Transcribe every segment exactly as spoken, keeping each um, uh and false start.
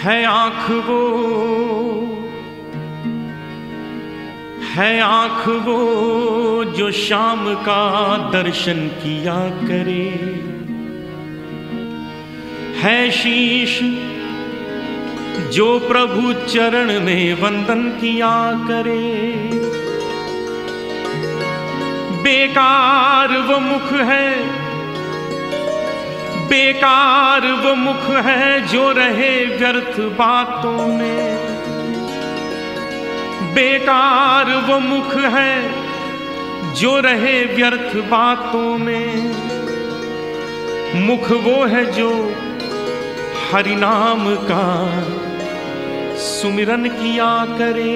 है आँख वो, है आँख वो जो शाम का दर्शन किया करे, है शीश जो प्रभु चरण में वंदन किया करे। बेकार वो मुख है, बेकार वो मुख है जो रहे व्यर्थ बातों में। बेकार वो मुख है जो रहे व्यर्थ बातों में। मुख वो है जो हरि नाम का सुमिरन किया करे।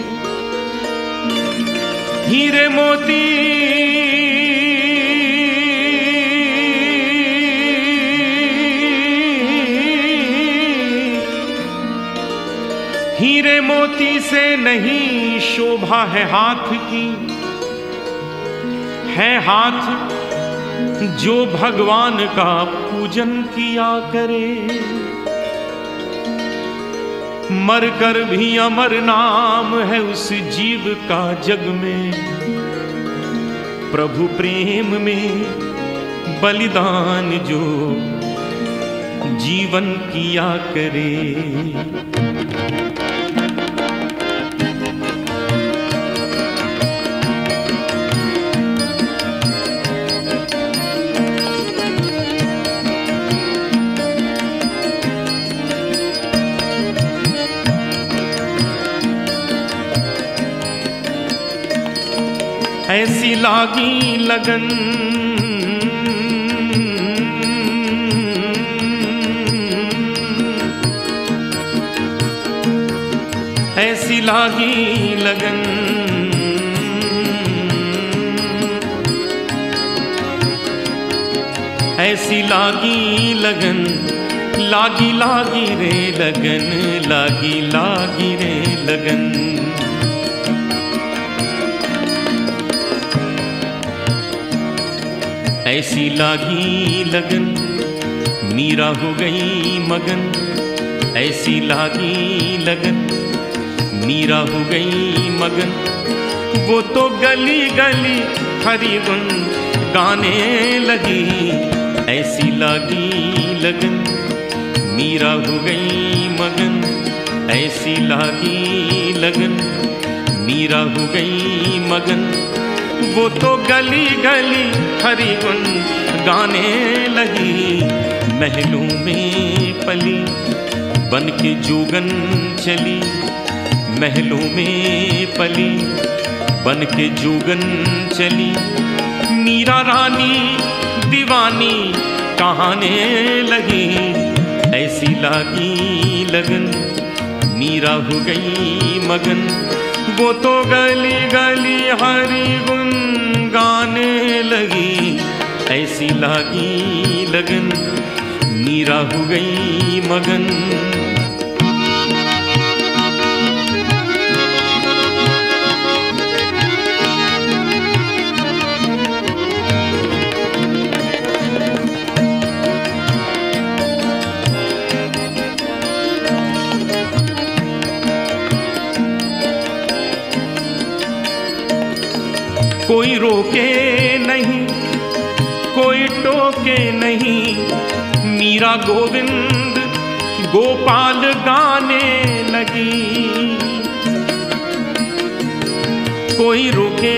हीरे मोती हीरे मोती से नहीं शोभा है हाथ की, है हाथ जो भगवान का पूजन किया करे। मरकर भी अमर नाम है उस जीव का जग में, प्रभु प्रेम में बलिदान जो जीवन किया करे। ऐसी लागी लगन, ऐसी लागी लगन, ऐसी लागी लगन, लागी लागी रे लगन, लागी लागी रे लगन। ऐसी लागी लगन, मीरा हो गई मगन। ऐसी लागी लगन, मीरा हो गई मगन। वो तो गली गली हरि गुण गाने लगी। ऐसी लागी लगन, मीरा हो गई मगन। ऐसी लागी लगन, मीरा हो गई मगन। वो तो गली गली हरि गुण गाने लगी। महलों में पली बन के जोगन चली, महलों में पली बन के जोगन चली। मीरा रानी दीवानी कहाने लगी। ऐसी लागी लगन, मीरा हो गई मगन। वो तो गली गली हरि गुण गाने लगी। ऐसी लागी लगन, मीरा हो गई मगन। कोई रोके नहीं, कोई टोके नहीं। मीरा गोविंद गोपाल गाने लगी। कोई रोके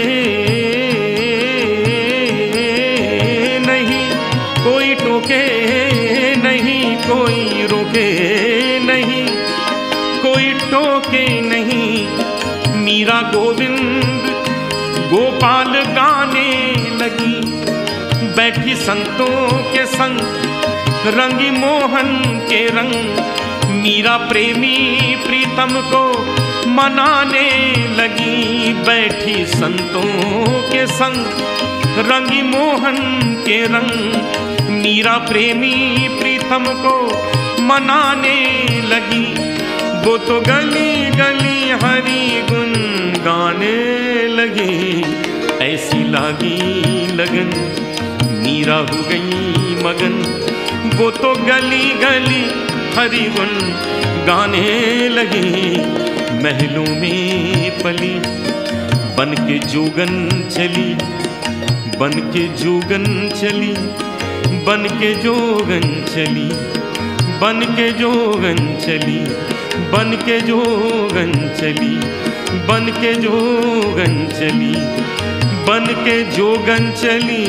नहीं, कोई टोके नहीं, कोई रोके नहीं, कोई टोके नहीं। मीरा गोविंद गोपाल गाने लगी। बैठी संतों के संग रंगी मोहन के रंग। मीरा प्रेमी प्रीतम को मनाने लगी। बैठी संतों के संग रंगी मोहन के रंग। मीरा प्रेमी प्रीतम को मनाने लगी। वो तो गली गली हरि गुण गाने लगी। ऐसी लागी लगन, मीरा हो गई मगन। वो तो गली गली हरि गुण गाने लगी। महलों में पली बन के जोगन चली, बन के जोगन चली, बन के जोगन चली, बन के जोगन चली, बन के जोगन चली, बन के जोगन चली, बन के जोगन चली।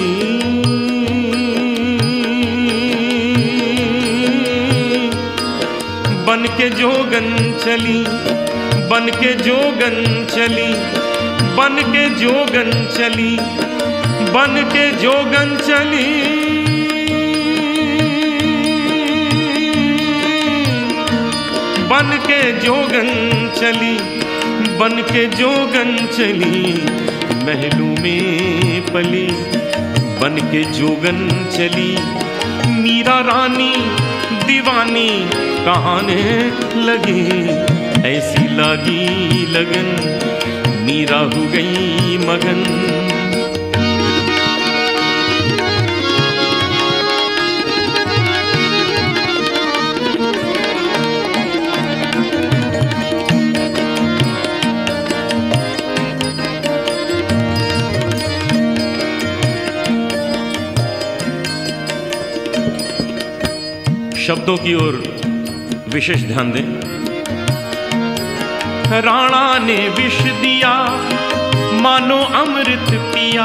बन के जोगन चली, बन के जोगन चली, बन के जोगन चली, बन के जोगन चली। बन के जोगन चली, बन के जोगन चली। महलों में पली बन के जोगन चली। मीरा रानी दीवानी कहाने लगी, ऐसी लागी लगन मीरा हो गई मगन। शब्दों की ओर विशेष ध्यान दें। राणा ने विष दिया मानो अमृत पिया,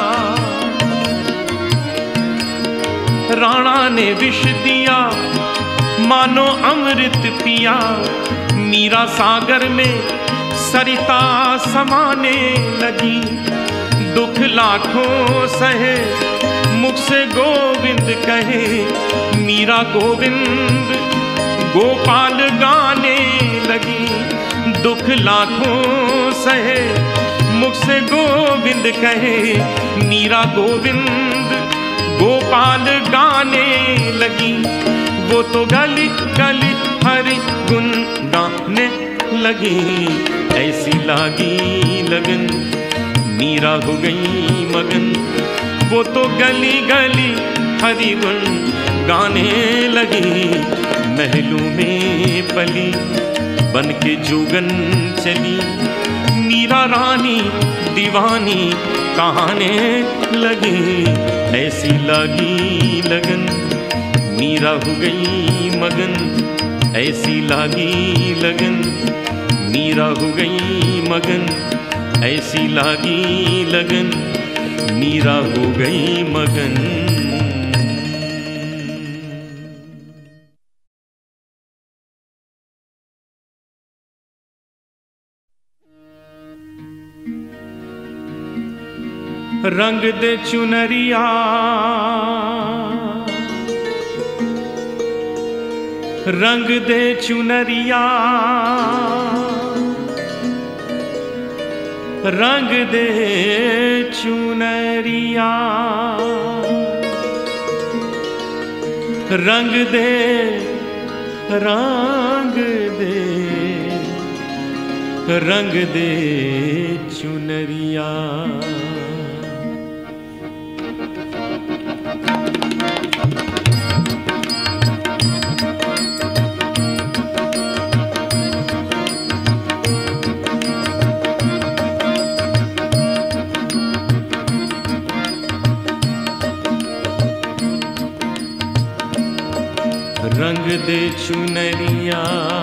राणा ने विष दिया मानो अमृत पिया। मीरा सागर में सरिता समाने लगी, दुख लाखों सहे मुख से गोविंद कहे। मीरा गोविंद गोपाल गाने लगी, दुख लाखों सहे मुख से गोविंद कहे। मीरा गोविंद गोपाल गाने लगी, वो तो गली गली हरि गुण गाने लगी। ऐसी लागी लगन मीरा हो गई मगन, वो तो गली गली हरि गुण गाने लगी। महलों में पली बन के जोगन चली, मीरा रानी दीवानी कहाने लगी। ऐसी लागी लगन मीरा हो गई मगन, ऐसी लागी लगन मीरा हो गई मगन, ऐसी लागी लगन मीरा हो गई मगन। रंग दे चुनरिया रंग दे चुनरिया, रंग दे चुनरिया, रंग दे रंग दे रंग दे चुनरिया। रंग दे चुनरिया,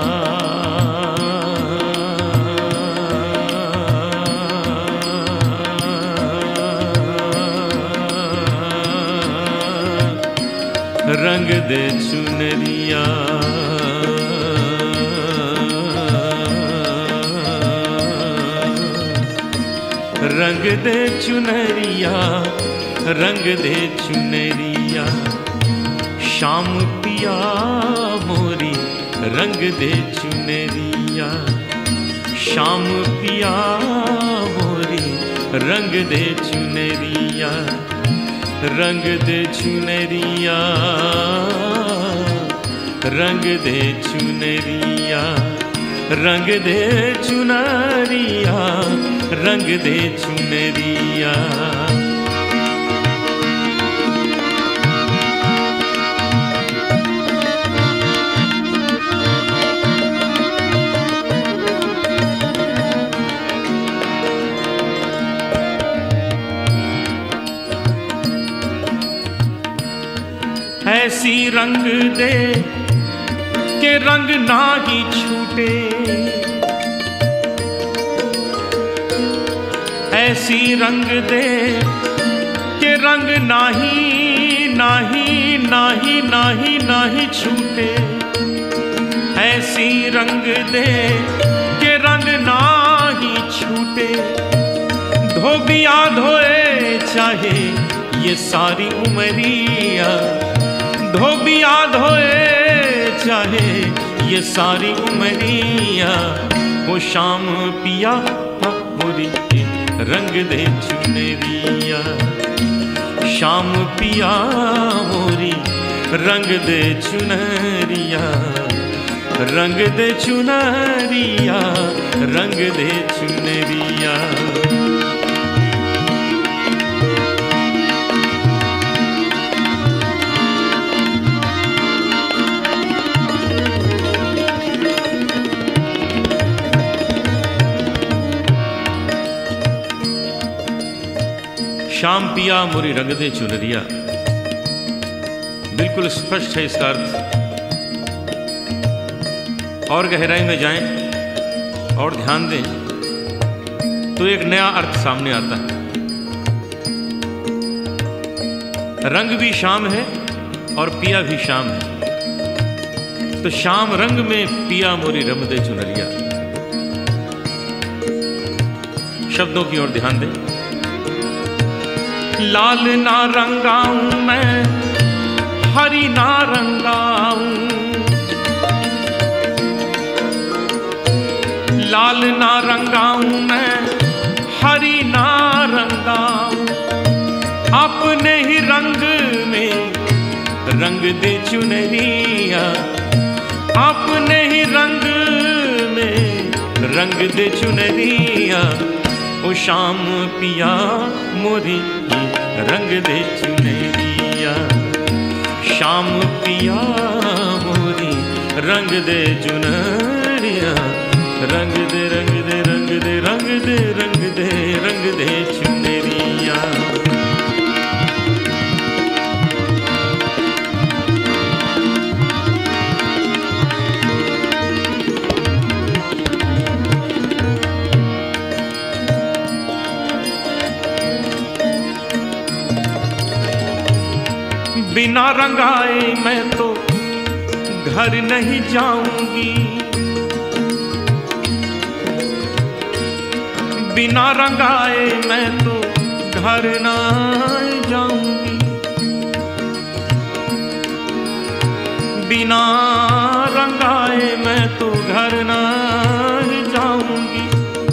रंग दे चुनरिया, रंग दे चुनरिया, रंग दे चुनरिया। शाम पिया मोरी रंग दे चुनरिया, शाम पिया मोरी रंग दे चुनरिया, रंग दे चुनरिया, रंग दे चुनरिया, रंग दे चुनरिया, रंग दे चुनरिया। ऐसी रंग दे के रंग ना ही छूटे, ऐसी रंग दे के रंग नाही नाही नाही नाही नाही छूटे, ऐसी रंग दे के रंग नाही छूटे। धोबिया धोए चाहे ये सारी उमरिया, धोबिया धोए चाहे ये सारी उमरिया, वो शाम पिया मोरी रंग दे चुनरिया, शाम पिया मोरी रंग दे चुनरिया, रंग दे चुनरिया, रंग दे चुनरिया। शाम पिया मोरी रंग दे चुनरिया, बिल्कुल स्पष्ट है इसका अर्थ। और गहराई में जाएं और ध्यान दें तो एक नया अर्थ सामने आता है। रंग भी शाम है और पिया भी शाम है, तो शाम रंग में पिया मोरी रंग दे चुनरिया। शब्दों की ओर ध्यान दें। लाल ना रंगाऊं मैं, हरी ना रंगाऊं, लाल ना रंगाऊं मैं, हरी ना रंगाऊं, अपने ही रंग में रंग दे चुनरिया, अपने ही रंग में रंग दे चुनरिया, ओ शाम पिया मोरी रंग दे चुनरिया, शाम पिया मोरी रंग दे चुनरिया, रंग दे रंग दे रंग दे रंग दे रंग दे रंग दे चुनरिया। बिना रंगाए मैं तो घर नहीं जाऊंगी, बिना रंगाए मैं तो घर ना जाऊंगी, बिना रंगाए मैं तो घर ना जाऊंगी।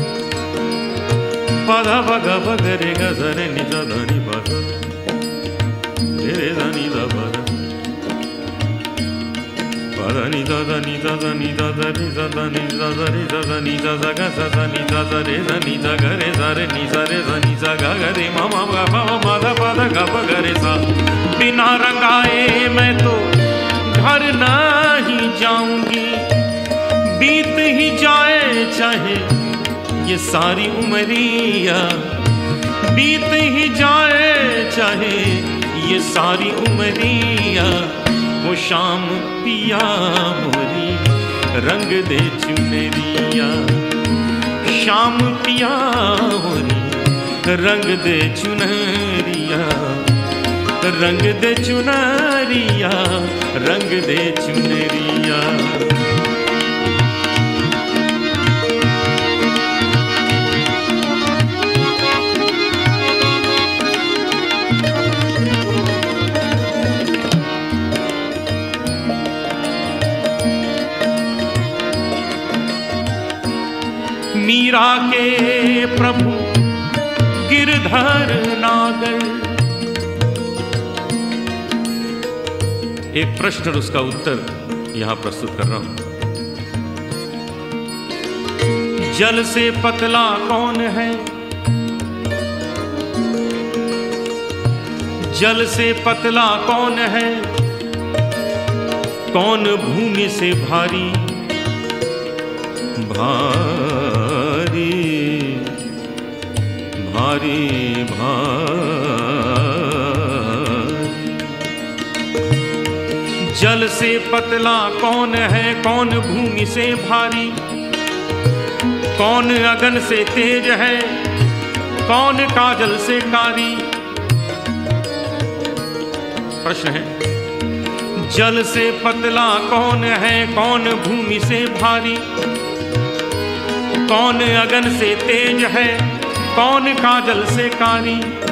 पधा भगा भगरे गजरे निजा धनी भगा रे धनी दा भगा पधा नि दा दा नि दा दा नि दा दा रि दा दा नि दा दा रि दा दा नि दा दा गा सा सा नि दा दा रे दा नि दा गा रे दा रे नि सा रे दा नि सा गा गा रे मा मा गा पा मा दा पा दा गा पा गा रे सा। बिना रंगाए मैं तो घर नहीं जाऊंगी, बीत ही जाए चाहे ये सारी उमरिया, बीत ही जाए चाहे ये सारी उमरिया, वो शाम पिया मोरी रंग दे चुनरिया, शाम पिया मोरी रंग दे चुनरिया, रंग दे चुनरिया, रंग दे चुनरिया। मीरा के प्रभु गिरधर नागर, एक प्रश्न और उसका उत्तर यहां प्रस्तुत कर रहा हूं। जल से पतला कौन है, जल से पतला कौन है, कौन भूमि से भारी भारी भारी भारी। जल से पतला कौन है, कौन भूमि से भारी, कौन अगन से तेज है, कौन काजल से कारी। प्रश्न है, जल से पतला कौन है, कौन भूमि से भारी, कौन अगन से तेज है, कौन काजल से कारी।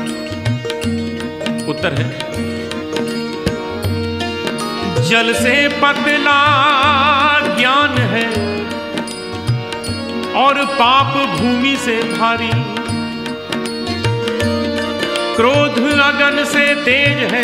उत्तर है, जल से पतला ज्ञान है और पाप भूमि से भारी, क्रोध अगन से तेज है,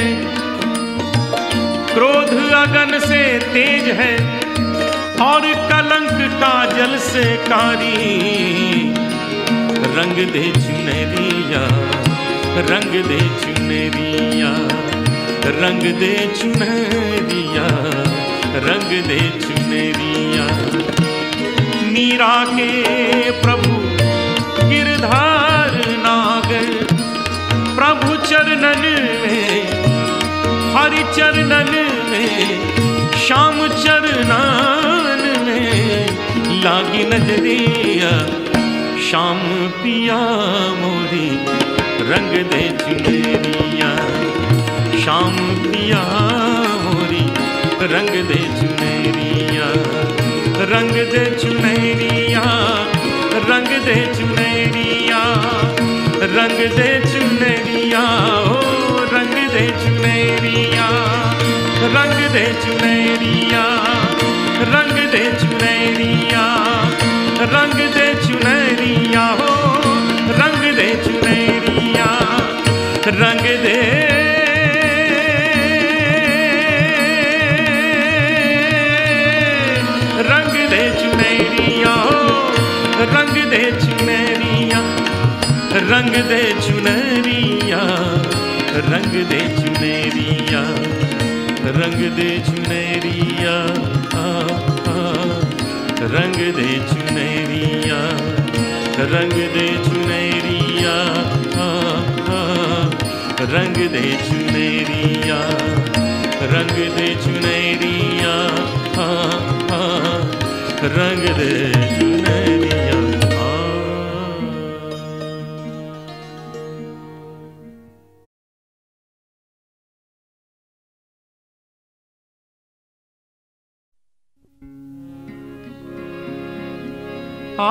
क्रोध अगन से तेज है और कलंक काजल से कारी। रंग दे चुनरिया, रंग दे चुनरिया, रंग दे चुनरिया, रंग दे चुनरिया। मीरा के प्रभु गिरधार नागर, प्रभु चरणन में, हरि चरणन में, श्याम चरणन में लागी नजरिया। श्याम पिया मोरी रंग दे चुनरिया, श्याम पिया मोरी रंग दे चुनरिया, रंग दे चुनरिया, रंग दे चुनरिया, रंग दे चुनरिया, ओ रंग दे चुनरिया, रंग दे चुनरिया, रंग दे चुनरिया, रंग दे चुनरिया, हो रंग दे चुनरिया, रंग दे रंग दे चुनरिया, हो रंग दे चुनरिया, रंग दे चुनरिया, रंग दे चुनरिया, रंग दे चुनरिया, रंग दे चुनरिया, रंग दे चुनरिया, रंग दे चुनरिया, रंग दे चुनरिया, रंग दे चुनरिया। आ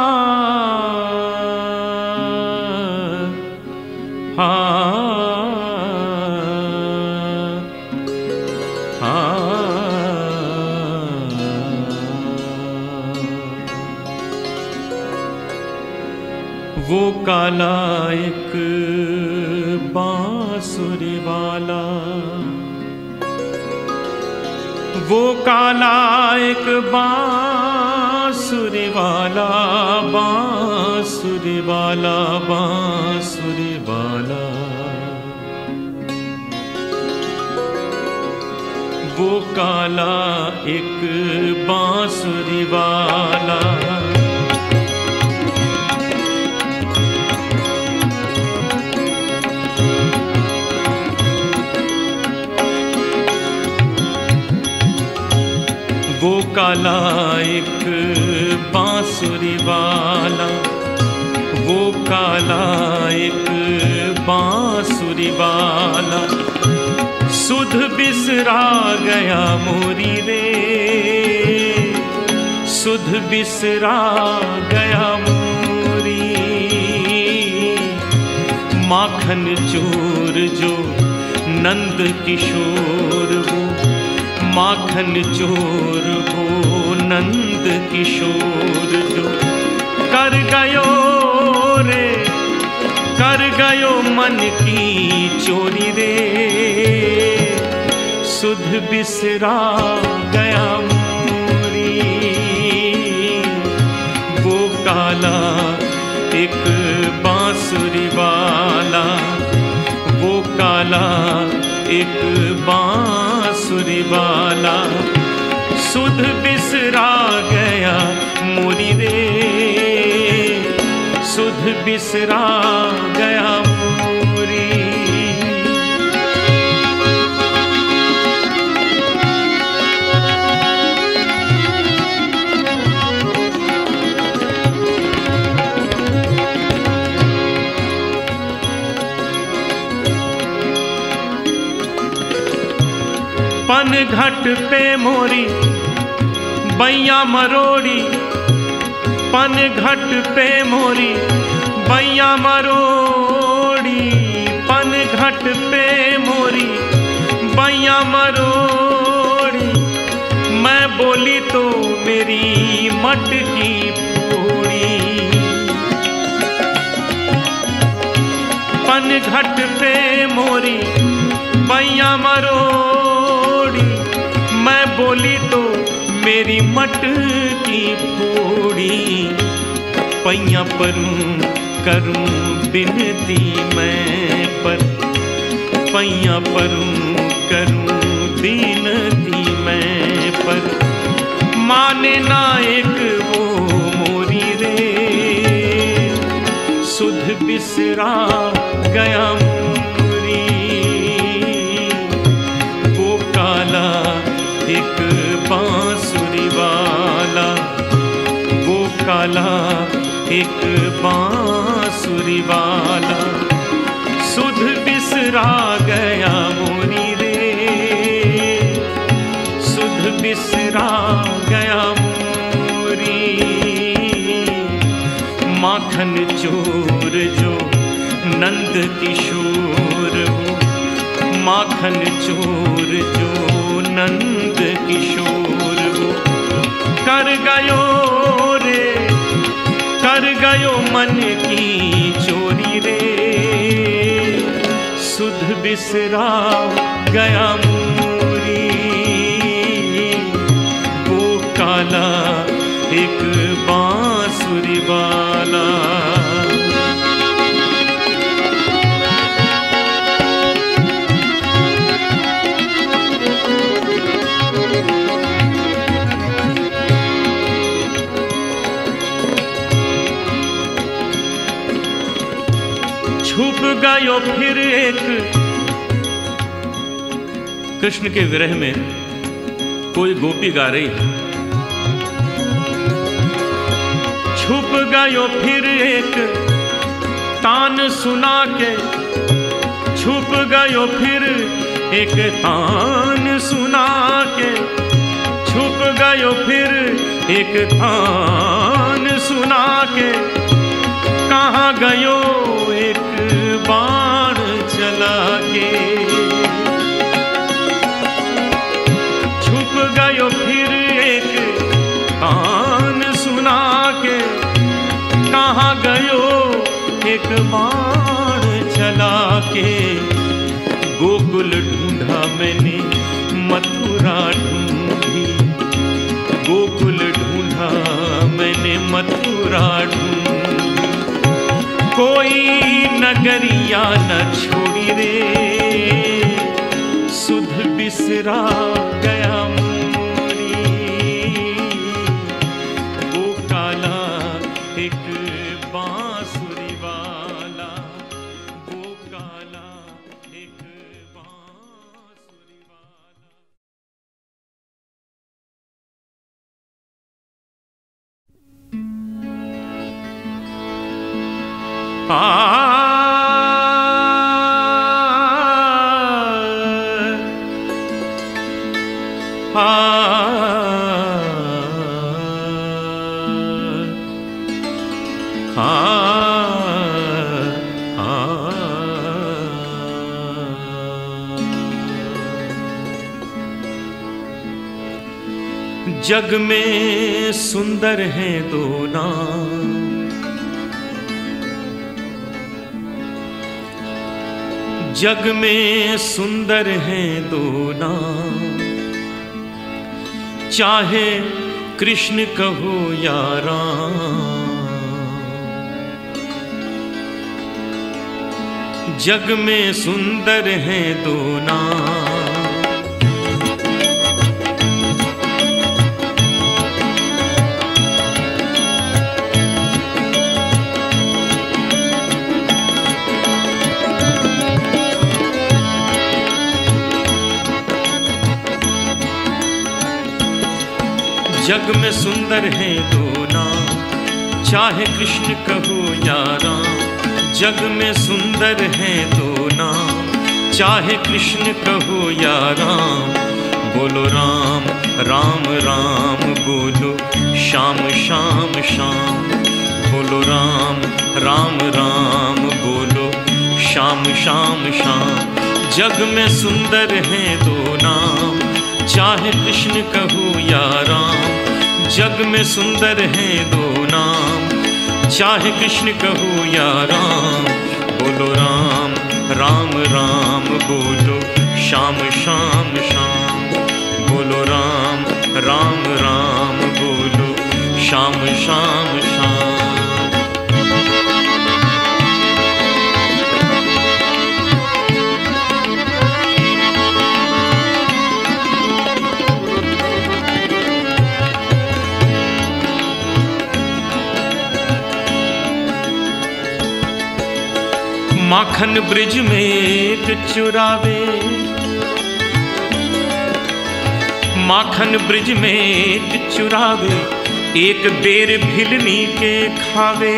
हा हा वो काला एक बांसुरी वाला, वो काला एक बांसुरी वाला, बांसुरी वाला, बांसुरी वाला। वो काला एक बांसुरी वाला, वो काला एक बांसुरी वाला, वो काला एक बांसुरी वाला। सुध बिसरा गया मोरी रे, सुध बिसरा गया मोरी। माखन चोर जो नंद किशोर वो, माखन चोर वो नंद किशोर जो। कर गयो रे, कर गयो मन की चोरी रे, सुध बिसरा गया मोरी। वो काला एक बांसुरी वाला, वो काला एक बांसुरी वाला। सुध बिसरा गया मोरी रे, सुध बिसरा गया मोरी। पन घट पे मोरी बैया मरोड़ी, पन घट पे मोरी बैया मरोड़ी, पन घट पे मोरी बैया मरोड़ी। मैं बोली तो मेरी मटकी फोड़ी, पन घट पे मोरी बैया मरोड़ी। मैं बोली तो मेरी मटकी फोड़ी। पैया परूं करूं बिनती मैं पर, पैया परूं करूं बिनती मैं पर। माने ना एक वो मोरी रे, सुध बिसरा गया मोरी। वो काला एक बांसुरी वाला, वो काला एक बांसुरी वाला। सुध बिसरा गया मोरी रे, सुध बिसरा गया मोरी। माखन चोर जो नंद किशोर हो, माखन चोर जो नंद किशोर हो। कर गयो रे, कर गयो मन की चोरी रे, सुध बिसरा गया मोरी। वो काला एक बांसुरी वाला। छुप गयो फिर एक, कृष्ण के विरह में कोई गोपी गा रही है। छुप गयो फिर एक तान सुना के, छुप गयो फिर एक तान सुना के। छुप गयो फिर एक तान सुना के। कहाँ गयो एक बाण चला के। छुप गयो फिर एक तान सुना के। कहाँ गयो एक बाण चला के। गोकुल ढूंढा मैंने मथुरा ढूंढी, गोकुल ढूंढा मैंने मथुरा ढूंढी। कोई नगरिया न छोड़ी रे, सुध बिसरा गया मोरी। वो काला एक बांसुरी वाला, वो काला एक बांसुरी वाला। आ जग में सुंदर हैं दो नाम, जग में सुंदर हैं दो नाम। चाहे कृष्ण कहो या राम, जग में सुंदर हैं दो नाम। जग में सुंदर हैं दो नाम, चाहे कृष्ण कहो या राम। जग में सुंदर हैं दो नाम, चाहे कृष्ण कहो या राम। बोलो राम राम राम बोलो श्याम श्याम श्याम। बोलो राम राम राम बोलो श्याम श्याम श्याम। जग में सुंदर हैं दो नाम, चाहे कृष्ण कहूँ या राम। जग में सुंदर हैं दो नाम, चाहे कृष्ण कहूँ या राम। बोलो राम राम राम बोलो श्याम श्याम श्याम। बोलो राम राम राम बोलो श्याम श्याम श्याम। माखन ब्रिज में एक चुरावे, माखन ब्रिज में एक चुरावे, एक बेर भिलनी के खावे।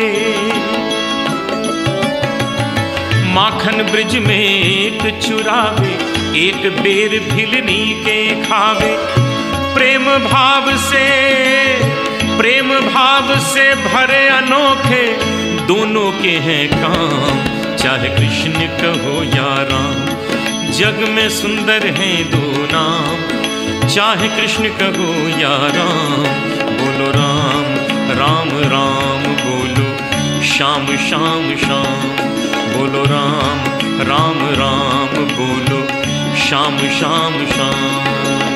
माखन ब्रिज में एक चुरावे, एक बेर भिलनी के खावे। प्रेम भाव से प्रेम भाव से भरे अनोखे दोनों के हैं काम, चाहे कृष्ण कहो या राम। जग में सुंदर हैं दो नाम, चाहे कृष्ण कहो या राम। बोलो राम राम राम बोलो श्याम श्याम श्याम। बोलो राम राम राम बोलो श्याम श्याम श्याम।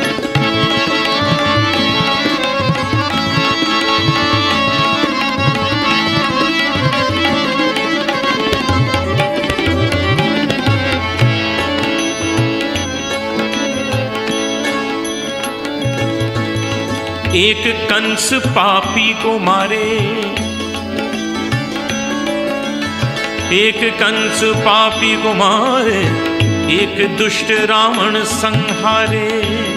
एक कंस पापी को मारे, एक कंस पापी को मारे, एक दुष्ट रावण संहारे।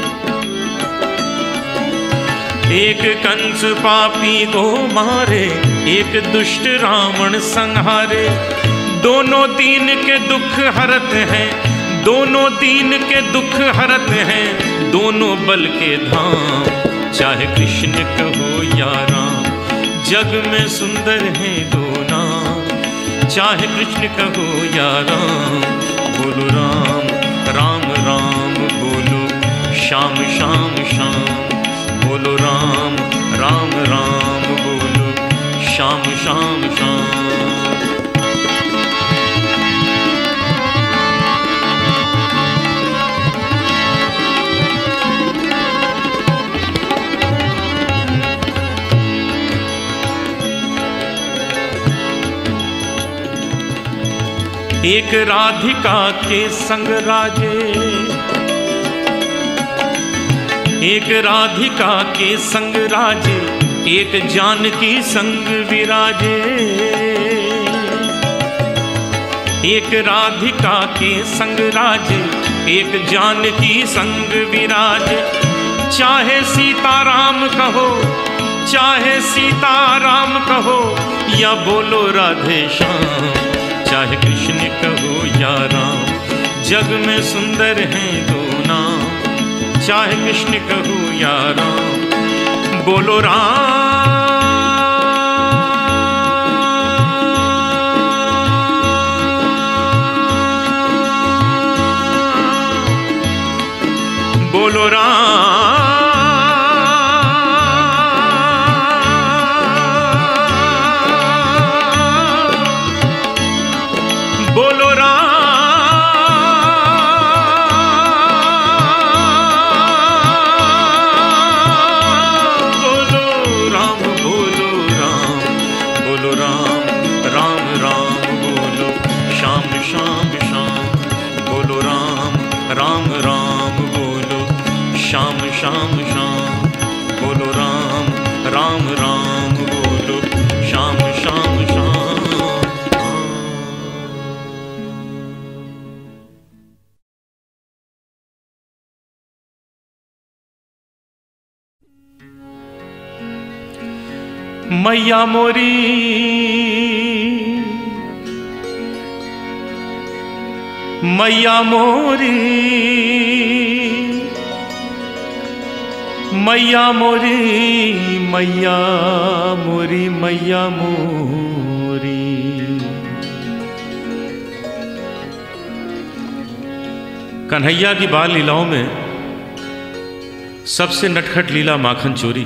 एक कंस पापी को मारे, एक दुष्ट रावण संहारे। दोनों दीन के दुख हरत हैं, दोनों दीन के दुख हरत हैं, दोनों बल के धाम, चाहे कृष्ण कहो या राम। जग में सुंदर हैं दो नाम, चाहे कृष्ण कहो या राम। बोलो राम राम राम बोलो श्याम श्याम श्याम। बोलो राम राम राम बोलो श्याम श्याम श्याम। एक राधिका के संग राजे, एक राधिका के संग राजे, एक जानकी संग विराजे। एक राधिका के संग राजे, एक जानकी संग विराजे। चाहे सीताराम कहो, चाहे सीताराम कहो, या बोलो राधे श्याम, चाहे कृष्ण कहो या राम। जग में सुंदर हैं दो नाम, चाहे कृष्ण कहो या राम। बोलो राम बोलो राम बोलो राम बोलो राम बोलो राम बोलो राम राम राम बोलो श्याम श्याम श्याम। बोलो राम राम राम बोलो श्याम श्याम श्याम। बोलो राम राम राम बोलो श्याम श्याम श्याम। मैया मोरी मैया मोरी मैया मोरी मैया मोरी मैया मोरी। कन्हैया की बाल लीलाओं में सबसे नटखट लीला माखन चोरी।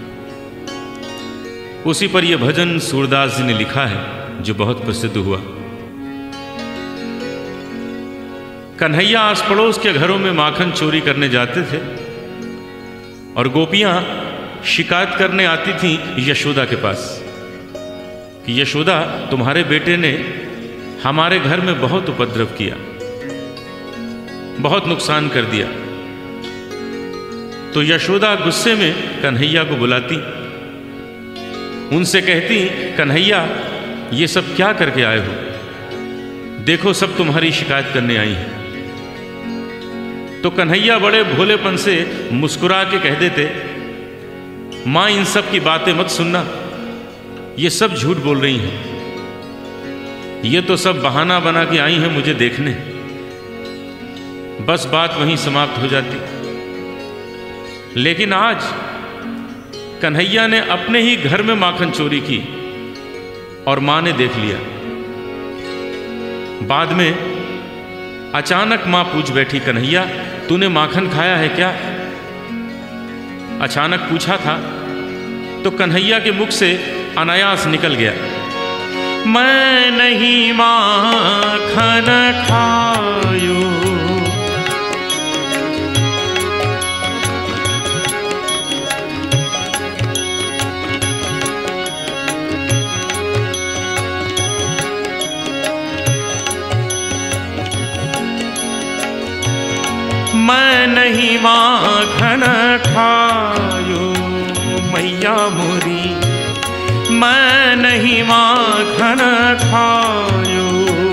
उसी पर यह भजन सूरदास जी ने लिखा है जो बहुत प्रसिद्ध हुआ। कन्हैया आस पड़ोस के घरों में माखन चोरी करने जाते थे और गोपियां शिकायत करने आती थीं यशोदा के पास कि यशोदा तुम्हारे बेटे ने हमारे घर में बहुत उपद्रव किया, बहुत नुकसान कर दिया। तो यशोदा गुस्से में कन्हैया को बुलाती, उनसे कहती, कन्हैया ये सब क्या करके आए हो? देखो सब तुम्हारी शिकायत करने आई हैं। तो कन्हैया बड़े भोलेपन से मुस्कुरा के कह देते, मां इन सब की बातें मत सुनना, ये सब झूठ बोल रही हैं, ये तो सब बहाना बना के आई हैं मुझे देखने। बस बात वहीं समाप्त हो जाती। लेकिन आज कन्हैया ने अपने ही घर में माखन चोरी की और मां ने देख लिया। बाद में अचानक मां पूछ बैठी, कन्हैया तूने माखन खाया है क्या? अचानक पूछा था तो कन्हैया के मुख से अनायास निकल गया, मैं नहीं माखन खायो। मैं नहीं माखन खायो मैया मोरी, मैं नहीं माखन खायो।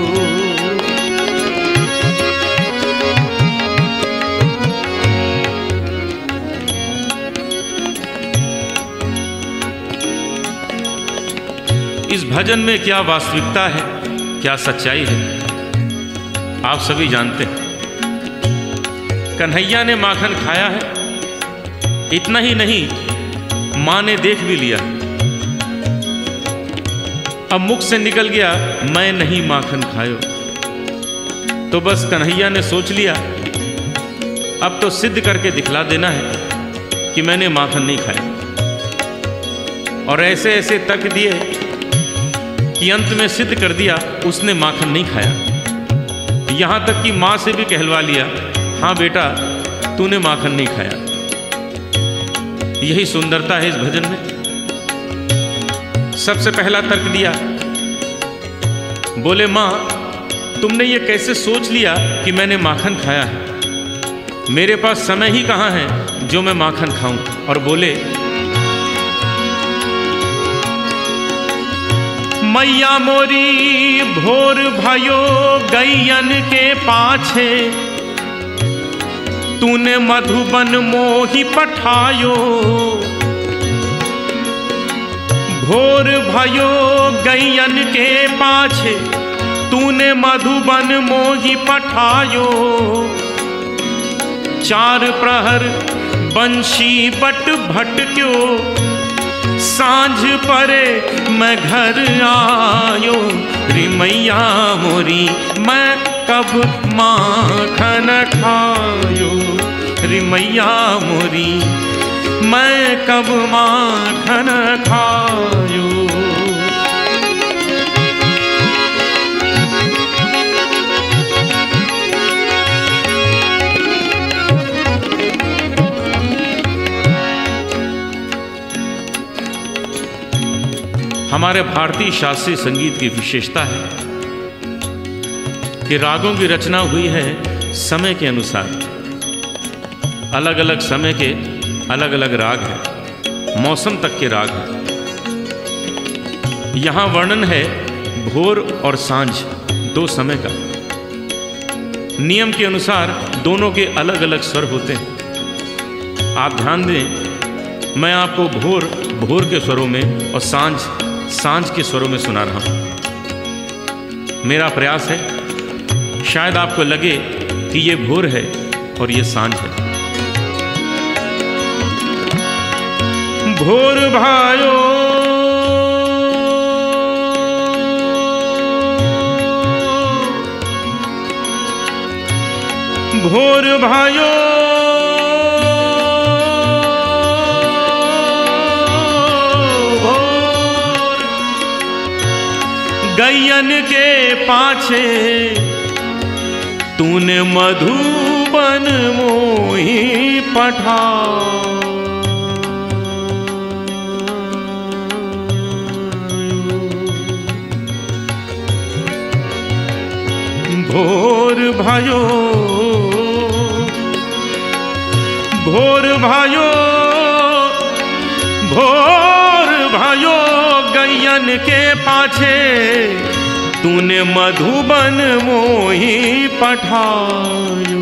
इस भजन में क्या वास्तविकता है, क्या सच्चाई है, आप सभी जानते हैं। कन्हैया ने माखन खाया है, इतना ही नहीं मां ने देख भी लिया। अब मुख से निकल गया, मैं नहीं माखन खायो। तो बस कन्हैया ने सोच लिया अब तो सिद्ध करके दिखला देना है कि मैंने माखन नहीं खाया। और ऐसे ऐसे तक दिए कि अंत में सिद्ध कर दिया उसने माखन नहीं खाया। यहां तक कि मां से भी कहलवा लिया, हाँ बेटा तूने माखन नहीं खाया। यही सुंदरता है इस भजन में। सबसे पहला तर्क दिया, बोले मां तुमने ये कैसे सोच लिया कि मैंने माखन खाया है? मेरे पास समय ही कहां है जो मैं माखन खाऊं। और बोले, मैया मोरी भोर भयो गैयन के पाछे, तूने मधुबन मोही पठायो। भोर भयो गैयन के पाछे, तूने मधुबन मोही पठायो। चार प्रहर बंशी बट भटक्यो, सांझ परे मैं घर आयो। रे मैया मोरी मैं कब माखन खायो, रे मैया मोरी मैं कब माखन खायो। हमारे भारतीय शास्त्रीय संगीत की विशेषता है कि रागों की रचना हुई है समय के अनुसार। अलग अलग समय के अलग अलग राग हैं, मौसम तक के राग हैं। यहाँ वर्णन है भोर और सांझ दो समय का। नियम के अनुसार दोनों के अलग अलग स्वर होते हैं। आप ध्यान दें, मैं आपको भोर भोर के स्वरों में और सांझ सांझ के स्वरों में सुना रहा हूँ। मेरा प्रयास है शायद आपको लगे कि ये भोर है और ये सांझ है। भोर भायो भोर भायो भोर गैयन के पाछे तूने मधुबन मोही पठा भोर भायो भोर भायो भोर भायो गैयन के पाछे तूने मधुबन मोही पठायो।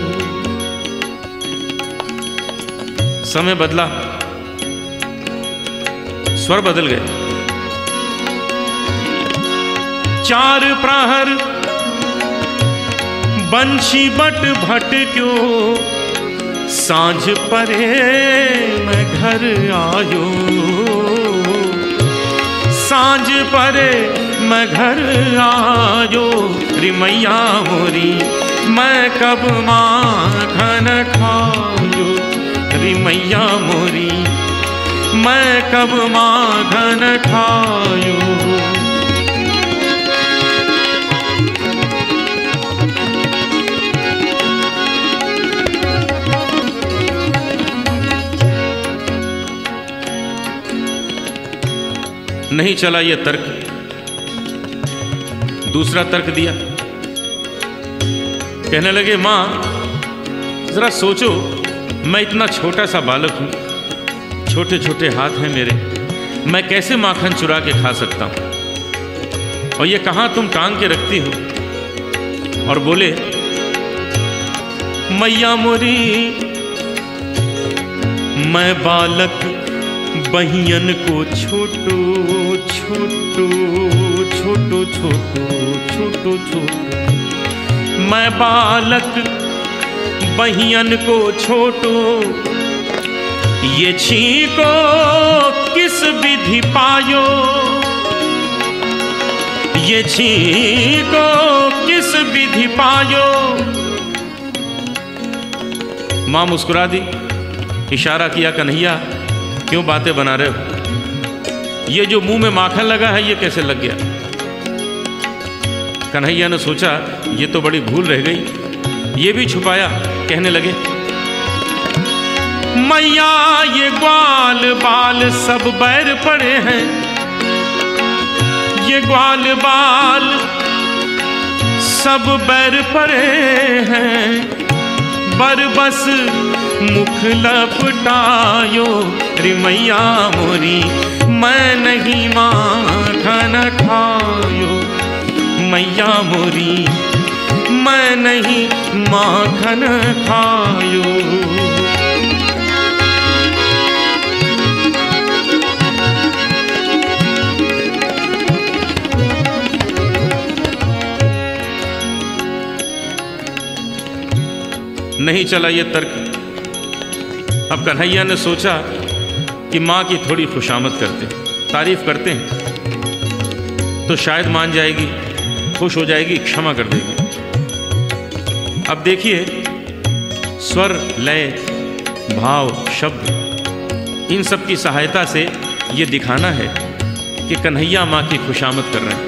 समय बदला, स्वर बदल गए। चार प्रहर बंशी बट भट क्यों सांझ परे मैं घर आयो। सांझ परे मैं घर आयो रे मैया मोरी मैं कब माखन खायो। रे मैया मोरी मैं कब माखन खायो। नहीं चला ये तर्क, दूसरा तर्क दिया। कहने लगे माँ जरा सोचो, मैं इतना छोटा सा बालक हूँ, छोटे छोटे हाथ हैं मेरे, मैं कैसे माखन चुरा के खा सकता हूँ। और ये कहाँ तुम टांग के रखती हो। और बोले मैया मोरी मैं बालक बहियन को छोटो छोटो छोटो छोटो छोटो छोटो मैं बालक बहियन को छोटो ये छीको किस विधि पायो। ये छीको किस विधि पायो। मां मुस्कुरा दी, इशारा किया कन्हैया क्यों बातें बना रहे हो, ये जो मुंह में माखन लगा है ये कैसे लग गया। कन्हैया ने सोचा ये तो बड़ी भूल रह गई, ये भी छुपाया। कहने लगे मैया ये ग्वाल बाल सब बैर पड़े हैं। ये ग्वाल बाल सब बैर पड़े हैं। बरबस मुख लपटायो रे मैया मोरी मैं नहीं माखन खायो। मैया मोरी मैं नहीं माखन खायो। नहीं चला ये तर्क। अब कन्हैया ने सोचा कि माँ की थोड़ी खुशामद करते हैं, तारीफ करते हैं तो शायद मान जाएगी, खुश हो जाएगी, क्षमा कर देगी। अब देखिए स्वर, लय, भाव, शब्द इन सब की सहायता से ये दिखाना है कि कन्हैया माँ की खुशामद कर रहे हैं।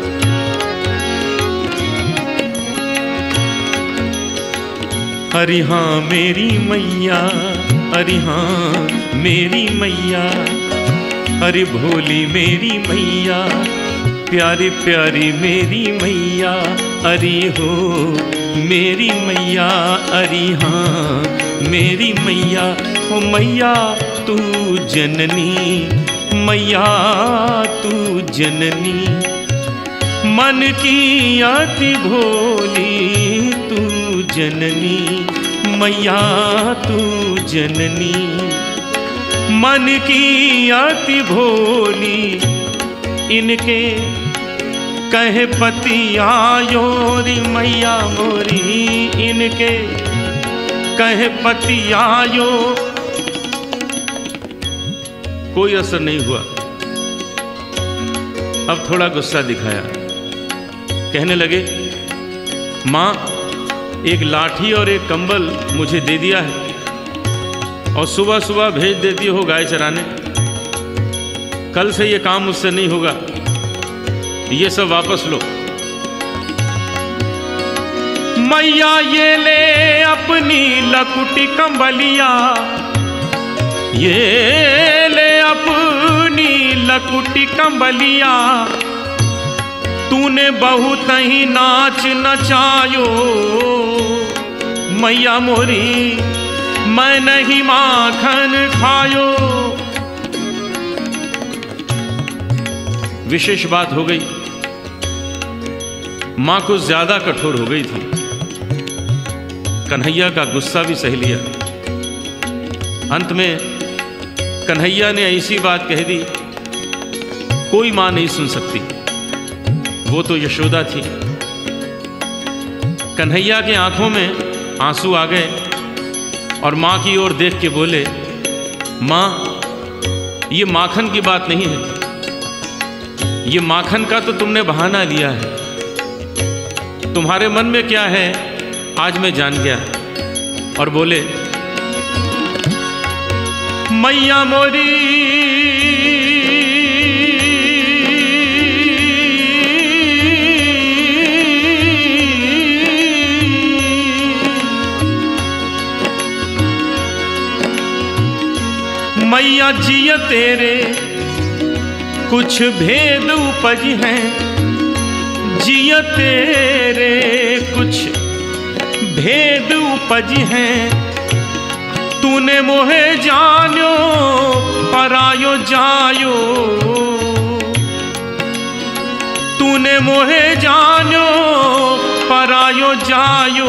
अरे हाँ मेरी मैया, अरे हाँ मेरी मैया, अरे भोली मेरी मैया, प्यारी प्यारी मेरी मैया, अरे हो मेरी मैया, अरे हाँ मेरी मैया। हो मैया तू जननी, मैया तू जननी, मन की अति भोली तू जननी, मैया तू जननी, मन की अति भोली। इनके कहे पति आयो री मैया मोरी, इनके कहे पति आयो। कोई असर नहीं हुआ। अब थोड़ा गुस्सा दिखाया, कहने लगे माँ एक लाठी और एक कंबल मुझे दे दिया है और सुबह सुबह भेज देती हो गाय चराने। कल से ये काम मुझसे नहीं होगा, ये सब वापस लो। मैया ये ले अपनी लकुटी कंबलिया, ये ले अपनी लकुटी कंबलिया, तूने बहुत ही नाच नचायो मैया मोरी, मैं नहीं माखन खायो। विशेष बात हो गई, मां कुछ ज्यादा कठोर हो गई थी। कन्हैया का गुस्सा भी सह लिया। अंत में कन्हैया ने ऐसी बात कह दी, कोई मां नहीं सुन सकती, वो तो यशोदा थी। कन्हैया के आंखों में आंसू आ गए और मां की ओर देख के बोले, मां ये माखन की बात नहीं है, ये माखन का तो तुमने बहाना लिया है। तुम्हारे मन में क्या है आज मैं जान गया। और बोले मैया मोरी मैया जिया तेरे कुछ भेद उपज हैं, जिया तेरे कुछ भेद उपज हैं, तूने मोहे जानो परायो जायो, तूने मोहे जानो परायो जायो।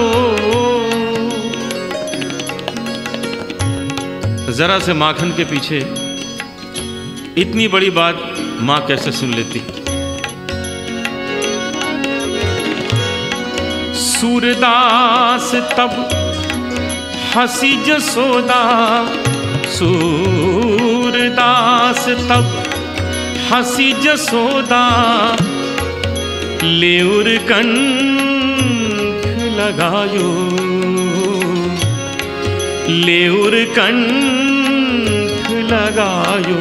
जरा से माखन के पीछे इतनी बड़ी बात मां कैसे सुन लेती। सूरदास तब हंसी जसोदा, सूरदास तब हंसी जसोदा, लेउर कंठ लगायो, लेउर कंठ लगायो,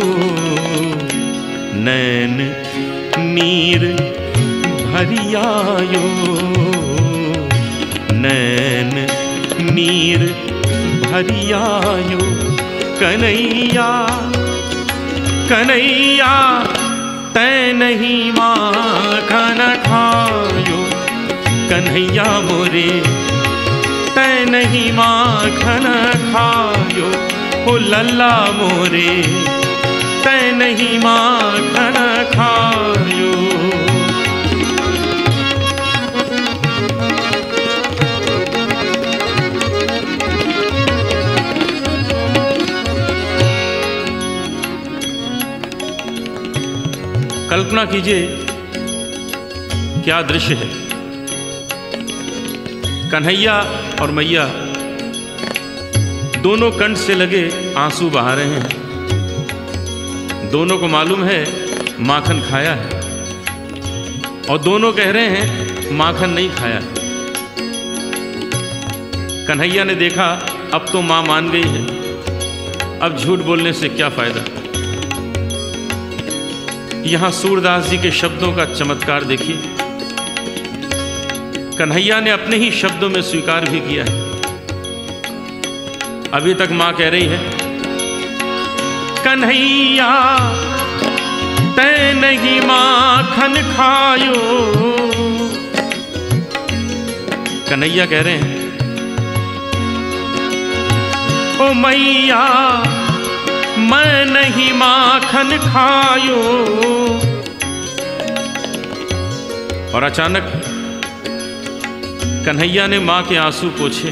नैन नीर भरियायो, नैन नीर भरियायो। कन्हैया कन्हैया तै नहीं माखन खायो, कन्हैया मोरे तै नहीं माखन खायो, ओ लल्ला मोरे तै नहीं माखन खायो। कल्पना कीजिए क्या दृश्य है। कन्हैया और मैया दोनों कंठ से लगे आंसू बहा रहे हैं। दोनों को मालूम है माखन खाया है और दोनों कह रहे हैं माखन नहीं खाया। कन्हैया ने देखा अब तो मां मान गई है, अब झूठ बोलने से क्या फायदा। यहां सूरदास जी के शब्दों का चमत्कार देखिए। कन्हैया ने अपने ही शब्दों में स्वीकार भी किया है। अभी तक मां कह रही है कन्हैया तै नहीं माखन खायो, कन्हैया कह रहे हैं ओ मैया मैं नहीं माखन खायो। और अचानक कन्हैया ने मां के आंसू पोंछे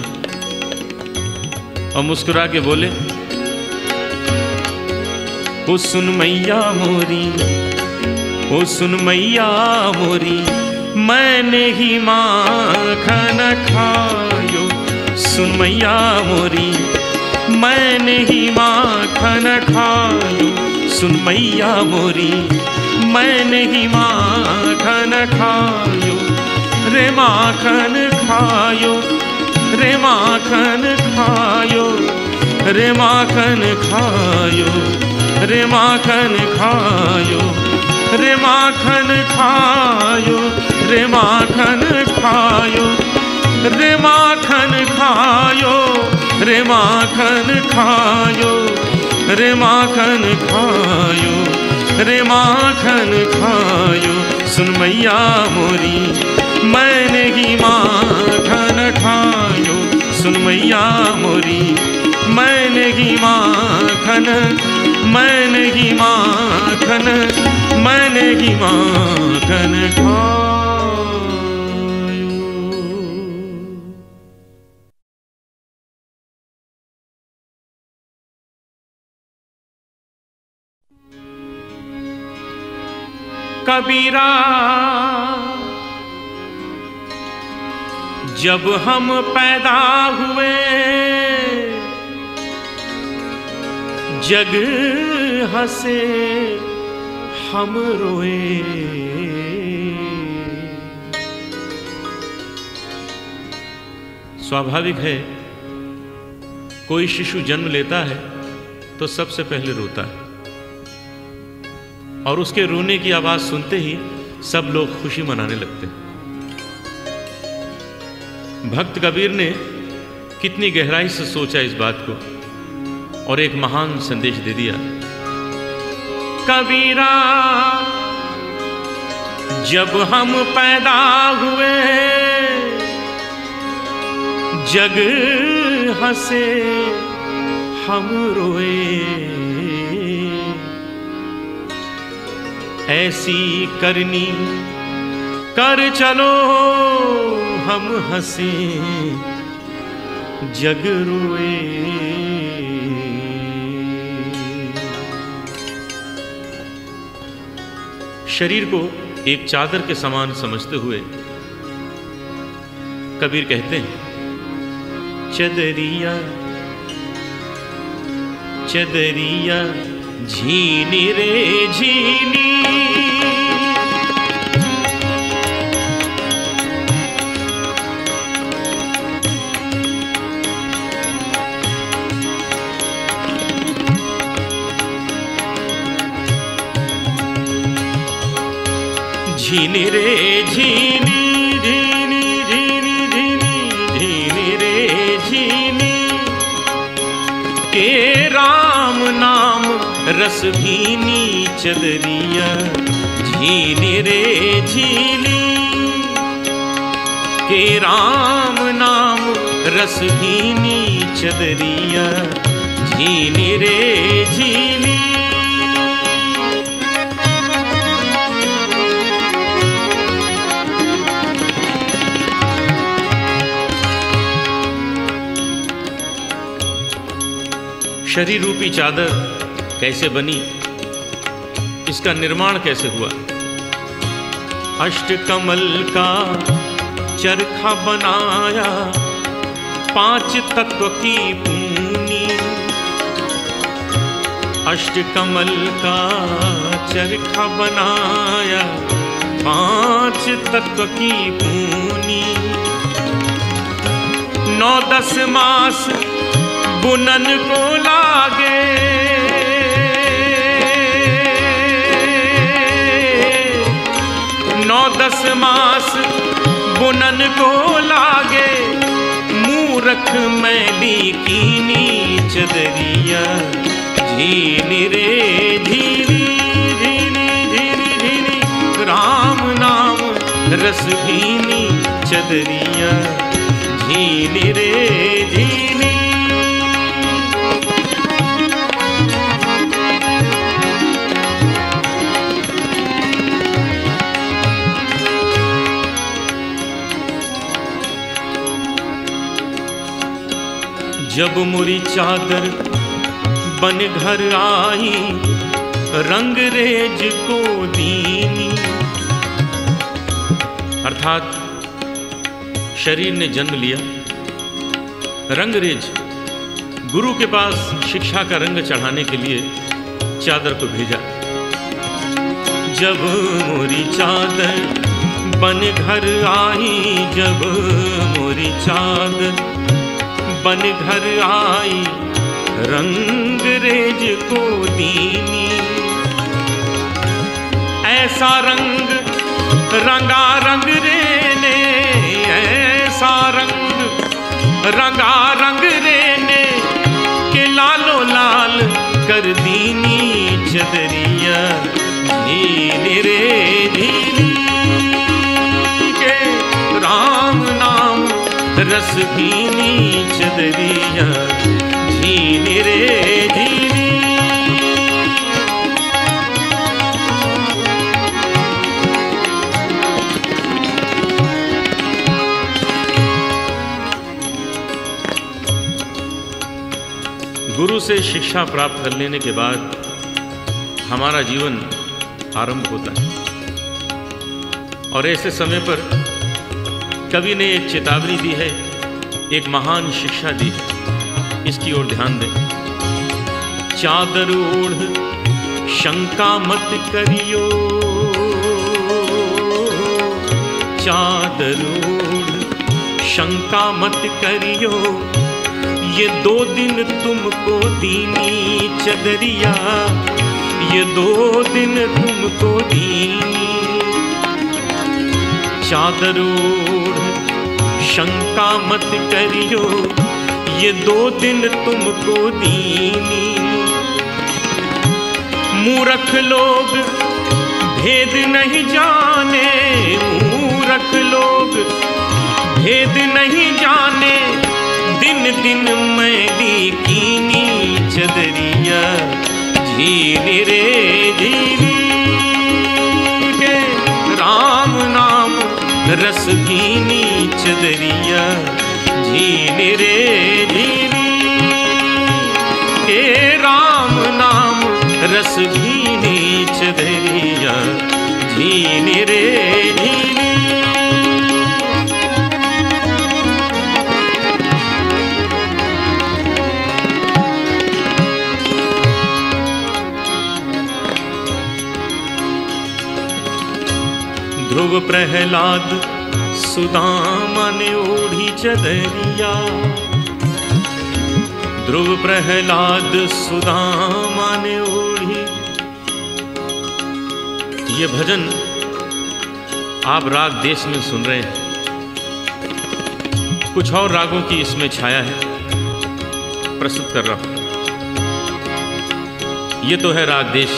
और मुस्कुरा के बोले ओ सुन मैया मोरी, ओ सुन मैया मोरी मैं नहीं माखन खायो, सुन मैया मोरी मैं नहीं माखन खायो। सुन मैया मोरी, मैं नहीं माखन खायो रे माखन खायो, रे माखन खायो, रे माखन खायो, रे माखन खायो, रे माखन खायो, रे माखन खायो, रे माखन खायो, रे माखन खायो, रे माखन खायो, रे माखन खायो। सुन मैया मोरी, मैं नहीं माखन खायो, सुन मैया मोरी, मैं नहीं माखन, मैं नहीं माखन, मैं नहीं माखन खायो। कबीरा जब हम पैदा हुए, जग हंसे हम रोए। स्वाभाविक है, कोई शिशु जन्म लेता है तो सबसे पहले रोता है, और उसके रोने की आवाज सुनते ही सब लोग खुशी मनाने लगते हैं। भक्त कबीर ने कितनी गहराई से सोचा इस बात को और एक महान संदेश दे दिया। कबीरा जब हम पैदा हुए, जग हंसे हम रोए। ऐसी करनी कर चलो हम हंसे जग रोए। शरीर को एक चादर के समान समझते हुए कबीर कहते हैं, चदरिया चदरिया झीनी रे झीनी, झीनी रे झीनी, झीनी झीनी झीनी, झीनी रे झीनी, के राम नाम रस भीनी चदरिया। झीनी रे झीनी, के राम नाम रस भीनी चदरिया। झीनी रे झीनी, शरीर रूपी चादर कैसे बनी, इसका निर्माण कैसे हुआ। अष्टकमल का चरखा बनाया, पांच तत्व की पूनी। अष्टकमल का चरखा बनाया, पांच तत्व की पूनी। नौ दस मास बुनन को लागे, नौ दस मास बुनन को लागे। मूरख मैली कीनी चदरिया। झीनी रे झीनी, झीनी झीनी झीनी, राम नाम रस भीनी चदरिया। झीनी रे झीनी, जब मुरी चादर बन घर आई, रंग रेज को दीनी। अर्थात शरीर ने जन्म लिया, रंगरेज गुरु के पास शिक्षा का रंग चढ़ाने के लिए चादर को भेजा। जब मोरी चादर बन घर आई, जब मोरी चादर बन घर आई, रंग रेज को दीनी। ऐसा रंग रंगा रंग रे ने, ऐसा रंग रंगा रंग रे ने, के लालो लाल कर दीनी चदरिया। झीली रे झीली के राम नाम रस भीनी चदरिया। झीली रे झीली। गुरु से शिक्षा प्राप्त कर लेने के बाद हमारा जीवन आरंभ होता है, और ऐसे समय पर कवि ने एक चेतावनी दी है, एक महान शिक्षा दी है, इसकी ओर ध्यान दें। चादर ओढ़ शंका मत करियो, चादर ओढ़ शंका मत करियो, ये दो दिन तुमको दीनी चदरिया, ये दो दिन तुमको दीनी। चादर ओढ़ शंका मत करियो, ये दो दिन तुमको दीनी। मूर्ख लोग भेद नहीं जाने, मूर्ख लोग भेद नहीं जाने, दिन दिन मैली कीनी चदरिया। झीली रे झीली के राम नाम रस भीनी चदरिया। झीली रे झीली के राम नाम रस भीनी चदरिया। झीली रे झीली। ध्रुव प्रहलाद सुदामा ने ओढ़ी चदरिया, ध्रुव प्रहलाद सुदामा ने ओढ़ी। ये भजन आप राग देश में सुन रहे हैं, कुछ और रागों की इसमें छाया है, प्रस्तुत कर रहा हूं। ये तो है राग देश।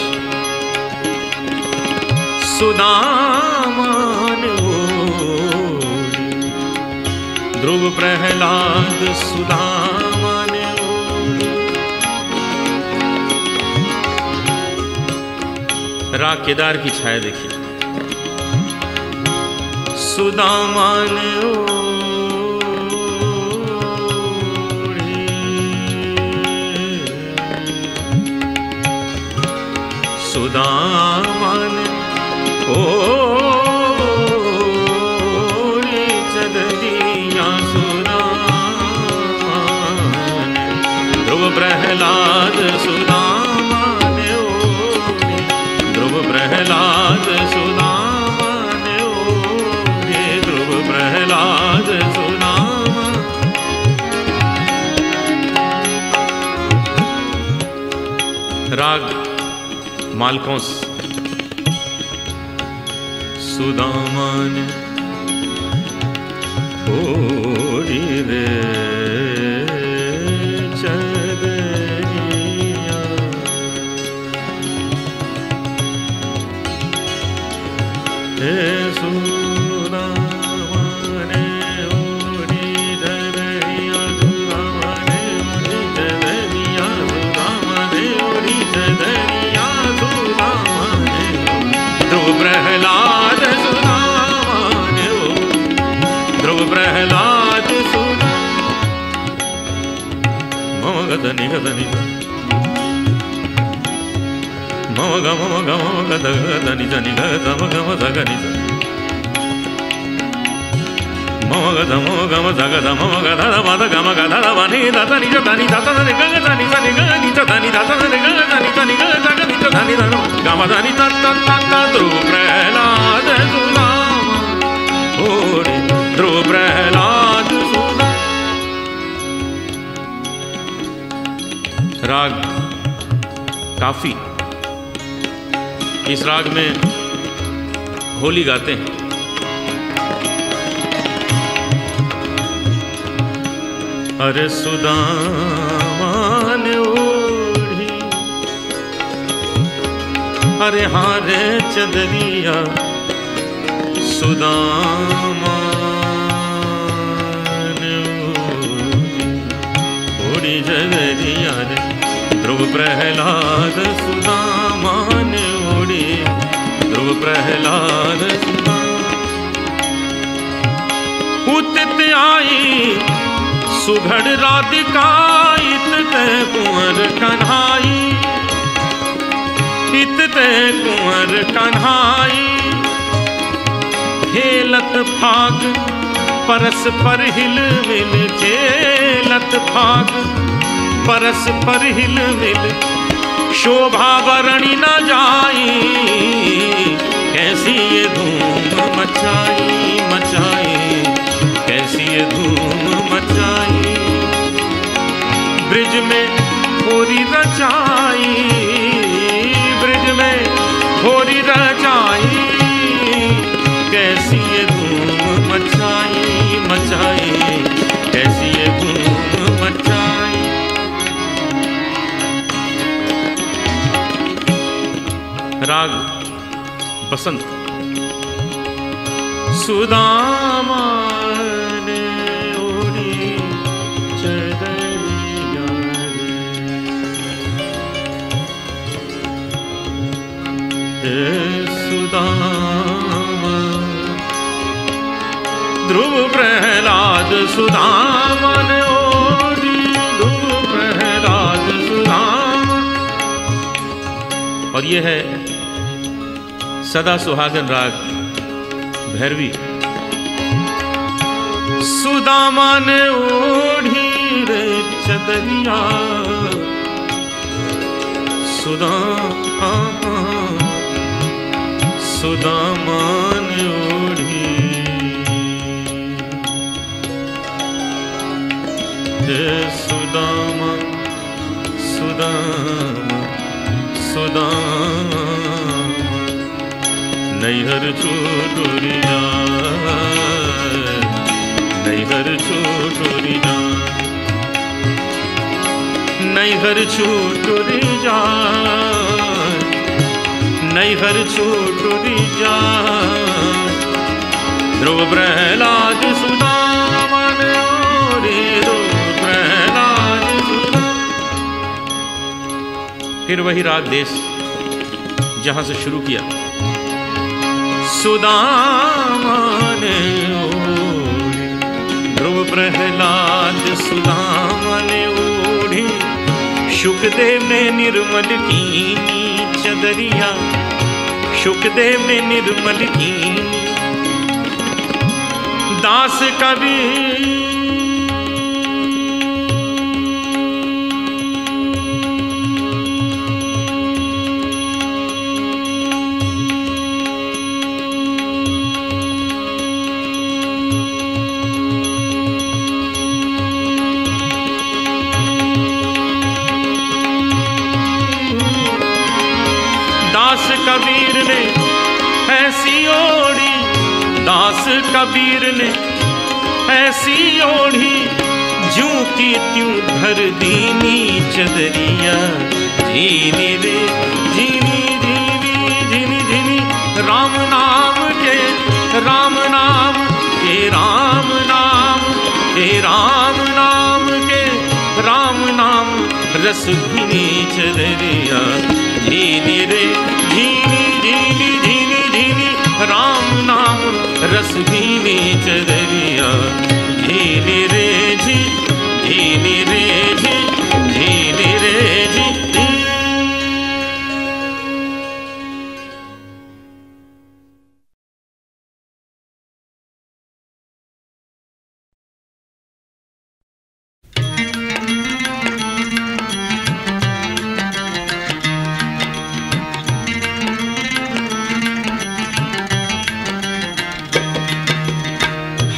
सुदामा ने ओढ़ी, ध्रुव प्रहलाद सुदामा ने ओढ़ी। राग केदार की छाया देखिए। सुदामा ने ओढ़ी, सुदामा ने ओढ़ी चदरिया। सुदामा ने ध्रुव प्रहलाद सुदामा ने ओढ़ी, ध्रुव प्रहलाद सुदामा ने ओढ़ी, ध्रुव प्रहलाद सुदामा। राग मालकोंस। सुदामा ने ओढ़ी रे चदरिया। हे सुदामा ने ओढ़ी चदरिया, सुदामा ने ओढ़ी चदरिया, सुदामा ने ओढ़ी चदरिया, सुदामा ने। ध्रुव प्रहलाद प्रहलाद सुना। मम गदनि गदनि मम गम गम गद गदनि जनि गद मम गम जगनि मम गद मम गम जगद मम गद मद गम गद वनि दतनि जतनि दतनि गगनि जनि गगनि जतनि दतनि गगनि जनि गगनि पदानी तत्ता तत्ता ध्रुव प्रहलाद सुदामा ओढ़ी ध्रुव प्रहलाद सुदामा। राग काफी, इस राग में होली गाते हैं। अरे सुदामा ने ओढ़ी अरे हारे चदरिया सुदामा ने ओढ़ी चदरिया रे ध्रुव प्रहलाद सुदामा ने ओढ़ी ध्रुव प्रहलाद सुदामा। उतित आई सुघड़ राधिका इत ते कुंवर कन्हाई इत ते कुंवर कन्हाई। खेलत फाग परस पर हिल मिल खेलत फाग परस पर हिल मिल शोभा वरणी न जाई। कैसी ये धूम मचाई मचाई कैसी ये धूम मचाई। ब्रिज में होरी रचाई ब्रिज में होरी रचाई। कैसी ये धूम मचाई मचाई कैसी ये धूम मचाई। राग बसंत। सुदामा ने ओढ़ी चदरिया रे सुदामा ध्रुव प्रहलाद सुदामा ने ओढ़ी ध्रुव प्रहलाद सुदामा। और ये है सदा सुहागन राग भैरवी। सुदामा ने ओढ़ी रे चदरिया सुदामा सुदामा ने ओढ़ी रे सुदामा सुदामा सुदामा। नैहर छोटोरी जाए नैहर छोटोरी जाए नैहर छोटोरी जाए नैहर छोटोरी जाए। ध्रुव प्रहलाद सुदामा ने ओढ़ी ध्रुव प्रहलाद सुदामा। फिर वही राग देश जहां से शुरू किया। सुदामा ने ओढ़ी ध्रुव प्रहलाद सुदामा ने ओढ़ी। शुकदेव ने निर्मल कीनी चदरिया शुकदेव ने निर्मल कीनी। दास कबीर कबीर ने ऐसी ओढ़ी दास कबीर ने ऐसी ओढ़ी। जूं की त्यों धर दीनी चदरिया झीनी रे झीनी झीनी झीनी झीनी। राम नाम के राम नाम के राम नाम के राम नाम के राम नाम रस भीनी चदरिया झीनी रे झीनी झीनी झीनी झीनी। राम नाम रस भीनी चदरिया झीनी रे झी झीनी रे झी झीनी रे झी।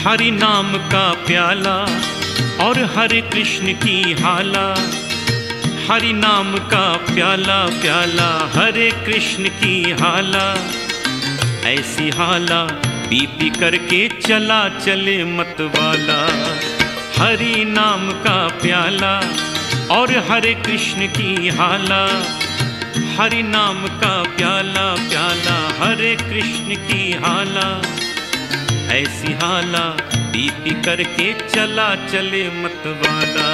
हरि नाम का प्याला और हरे कृष्ण की हाला। हरि नाम का प्याला प्याला हरे कृष्ण की हाला। ऐसी हाला पी पी करके चला चले मतवाला। हरि नाम का प्याला और हरे कृष्ण की हाला। हरि नाम का प्याला प्याला हरे कृष्ण की हाला। ऐसी हाला पी पी करके चला चले मतवाला।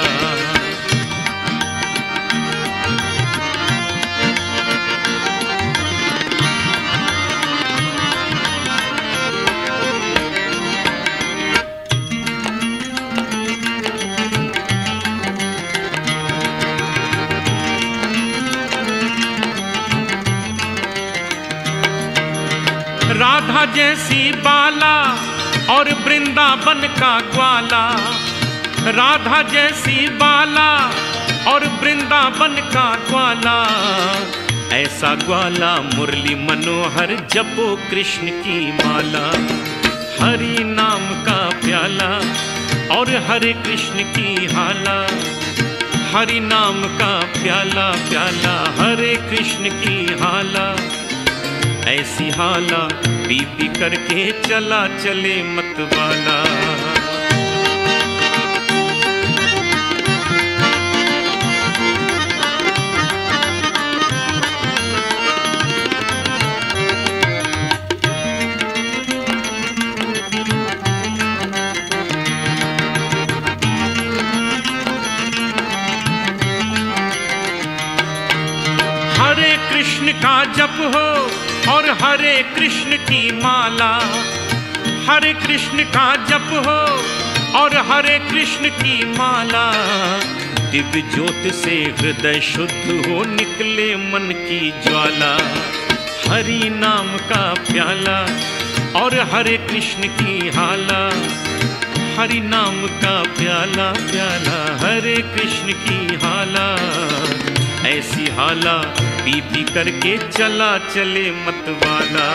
राधा जैसी बाला और वृंदावन का ग्वाला। राधा जैसी बाला और वृंदावन का ग्वाला। ऐसा ग्वाला मुरली मनोहर जपो कृष्ण की माला। हरि नाम का प्याला और हरे कृष्ण की हाला। हरि नाम का प्याला प्याला हरे कृष्ण की हाला। ऐसी हाला पी पी करके चला चले मतवाला। हरे कृष्ण का जप हो और हरे कृष्ण की माला। हरे कृष्ण का जप हो और हरे कृष्ण की माला। दिव्य ज्योत से हृदय शुद्ध हो निकले मन की ज्वाला। हरि नाम का प्याला और हरे कृष्ण की हाला। हरि नाम का प्याला प्याला हरे कृष्ण की हाला। ऐसी हाला पी पी करके चला चले मतवाला।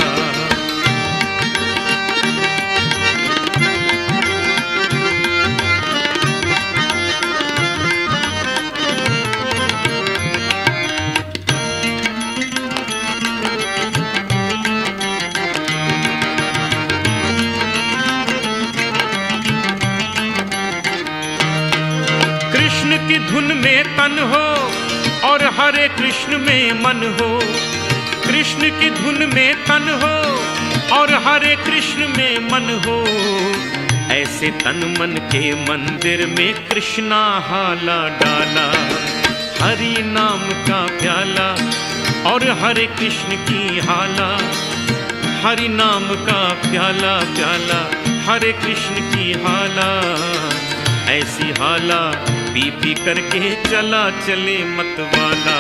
कृष्ण की धुन में तन हो और हरे कृष्ण में मन हो। कृष्ण की धुन में तन हो और हरे कृष्ण में मन हो। ऐसे तन मन के मंदिर में कृष्णा हाला डाला। हरि नाम का प्याला और हरे कृष्ण की हाला। हरि नाम का प्याला प्याला हरे कृष्ण की हाला। ऐसी हाला पी पी करके चला चले मतवाला।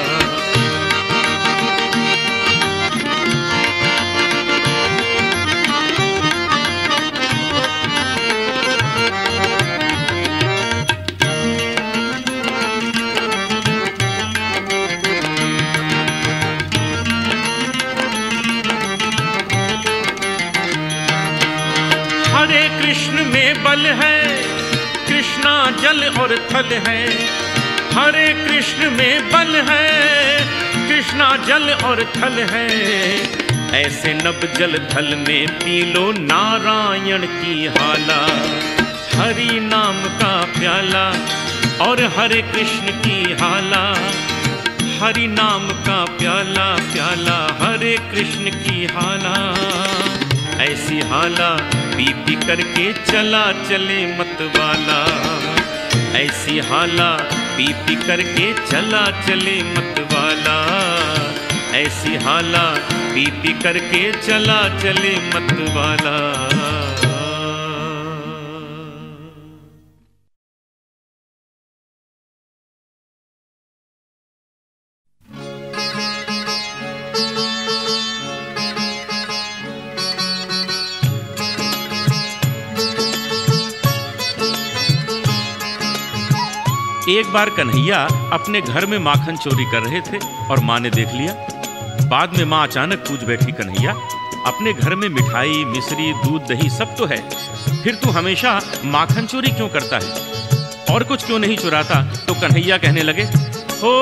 हरे कृष्ण में बल है कृष्णा जल और थल है। हरे कृष्ण में बल है कृष्णा जल और थल है। ऐसे नब जल थल में पी लो नारायण की हाला। हरि नाम का प्याला और हरे कृष्ण की हाला। हरि नाम का प्याला प्याला हरे कृष्ण की हाला। ऐसी हाला पी पी करके चला चले मतवाला। ऐसी हाला पी पी करके चला चले मतवाला। ऐसी हाला पी पी करके चला चले मतवाला। एक बार कन्हैया अपने घर में माखन चोरी कर रहे थे और माँ ने देख लिया। बाद में माँ अचानक पूछ बैठी, कन्हैया अपने घर में मिठाई, मिश्री, दूध, दही सब तो है, फिर तू हमेशा माखन चोरी क्यों करता है? और कुछ क्यों नहीं चुराता? तो कन्हैया कहने लगे, ओ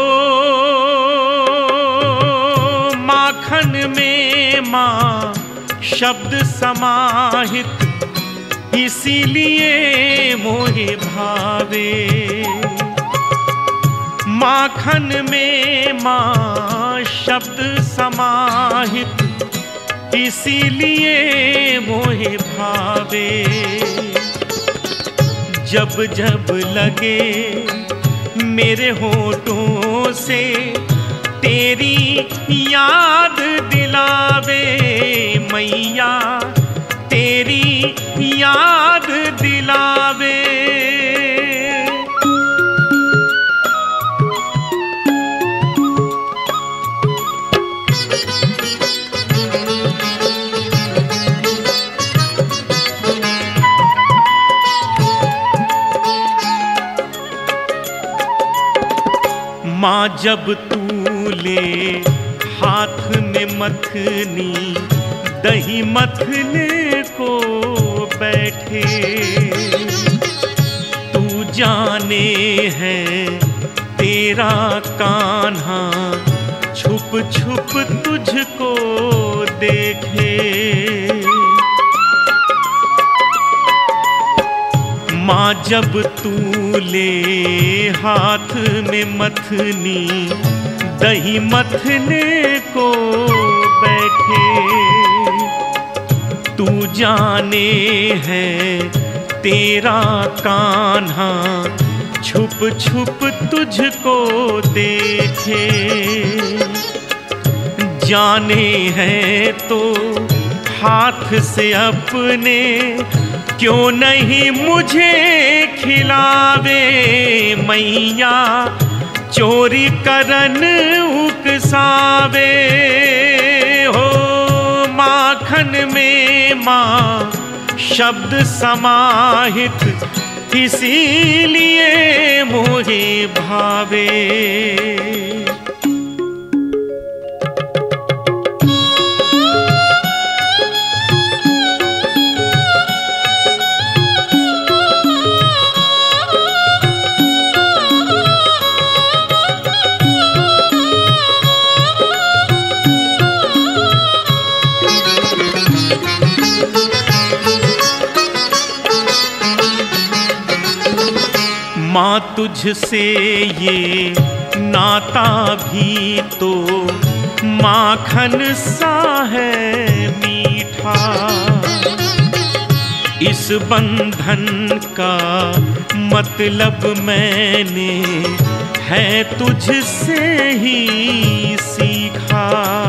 माखन में माँ शब्द समाहित, इसीलिए मोहे भावे। माखन में माँ शब्द समाहित, इसीलिए मोहे भावे। जब जब लगे मेरे होठों से तेरी याद दिलावे, मैया तेरी याद दिलावे। माँ जब तू ले हाथ में मथनी, दही मथने को बैठे, तू जाने है तेरा कान्हा छुप छुप तुझको देखे। माँ जब तू ले हाथ में मथनी, दही मथने को बैठे, तू जाने है तेरा कान्हा छुप छुप तुझको देखे। जाने है तो हाथ से अपने क्यों नहीं मुझे खिलावे, मैया चोरी करन उकसावे। हो माखन में माँ शब्द समाहित, इसीलिए मोहे भावे। माँ तुझसे ये नाता भी तो माखन सा है मीठा, इस बंधन का मतलब मैंने है तुझसे ही सीखा।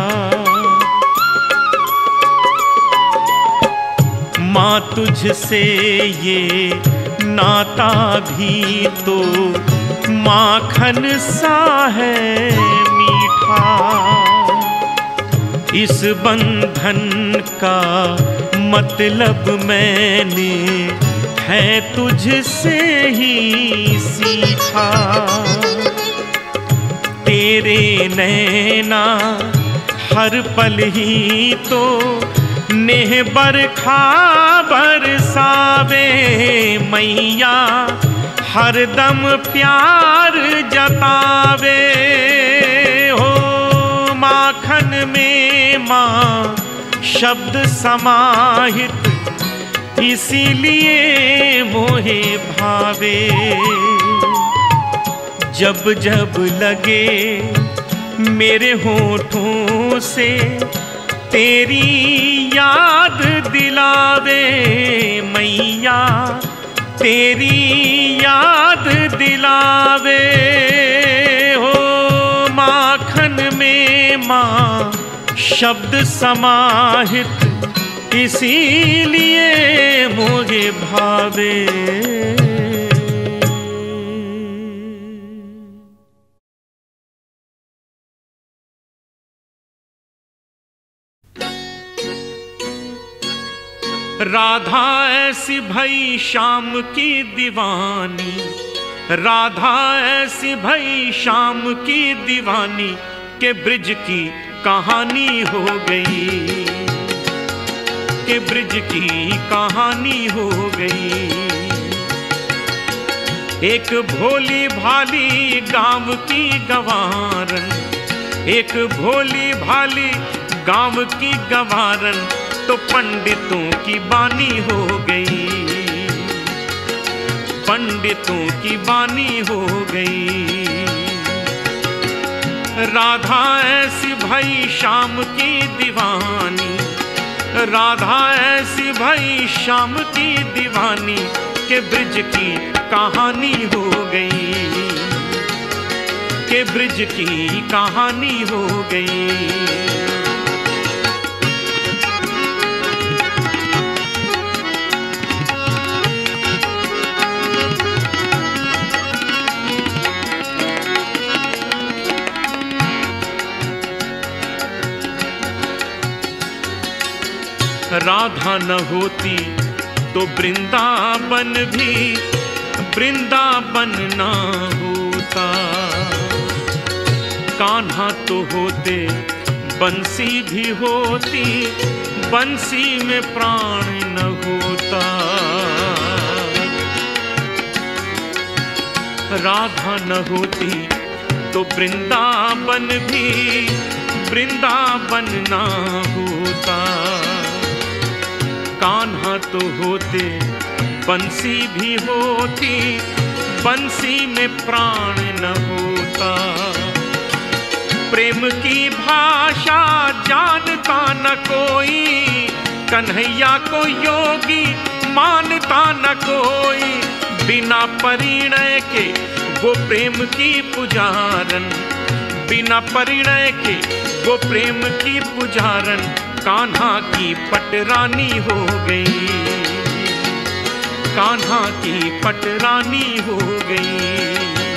माँ तुझसे ये नाता भी तो माखन सा है मीठा, इस बंधन का मतलब मैंने है तुझसे ही सीखा। तेरे नैना हर पल ही तो नेह बरखा बरसावे, मैया हर दम प्यार जतावे। हो माखन में माँ शब्द समाहित, इसीलिए मोहे भावे। जब जब लगे मेरे होठों से तेरी याद दिलावे, मैया तेरी याद दिलावे। हो माखन में माँ शब्द समाहित, इसीलिए मुझे भावे। राधा ऐसी भई श्याम की दीवानी, राधा ऐसी भई श्याम की दीवानी के ब्रिज की कहानी हो गई। के ब्रिज की कहानी हो गई। एक भोली भाली गांव की गंवारन, एक भोली भाली गांव की गंवारन तो पंडितों की बानी हो गई, पंडितों की बानी हो गई। राधा ऐसी भई शाम की दीवानी, राधा ऐसी भई शाम की दीवानी के ब्रिज की कहानी हो गई, के ब्रिज की कहानी हो गई। राधा न होती तो वृंदावन भी वृंदावन ना होता, कान्हा तो होते बंसी भी होती, बंसी में प्राण न होता। राधा न होती तो वृंदावन भी वृंदावन ना होता, कान्हा तो होते बंसी भी होती, बंसी में प्राण न होता। प्रेम की भाषा जानता न कोई, कन्हैया को योगी मानता न कोई, बिना परिणय के वो प्रेम की पुजारन, बिना परिणय के वो प्रेम की पुजारन कान्हा की पटरानी हो गई, कान्हा की पटरानी हो गई।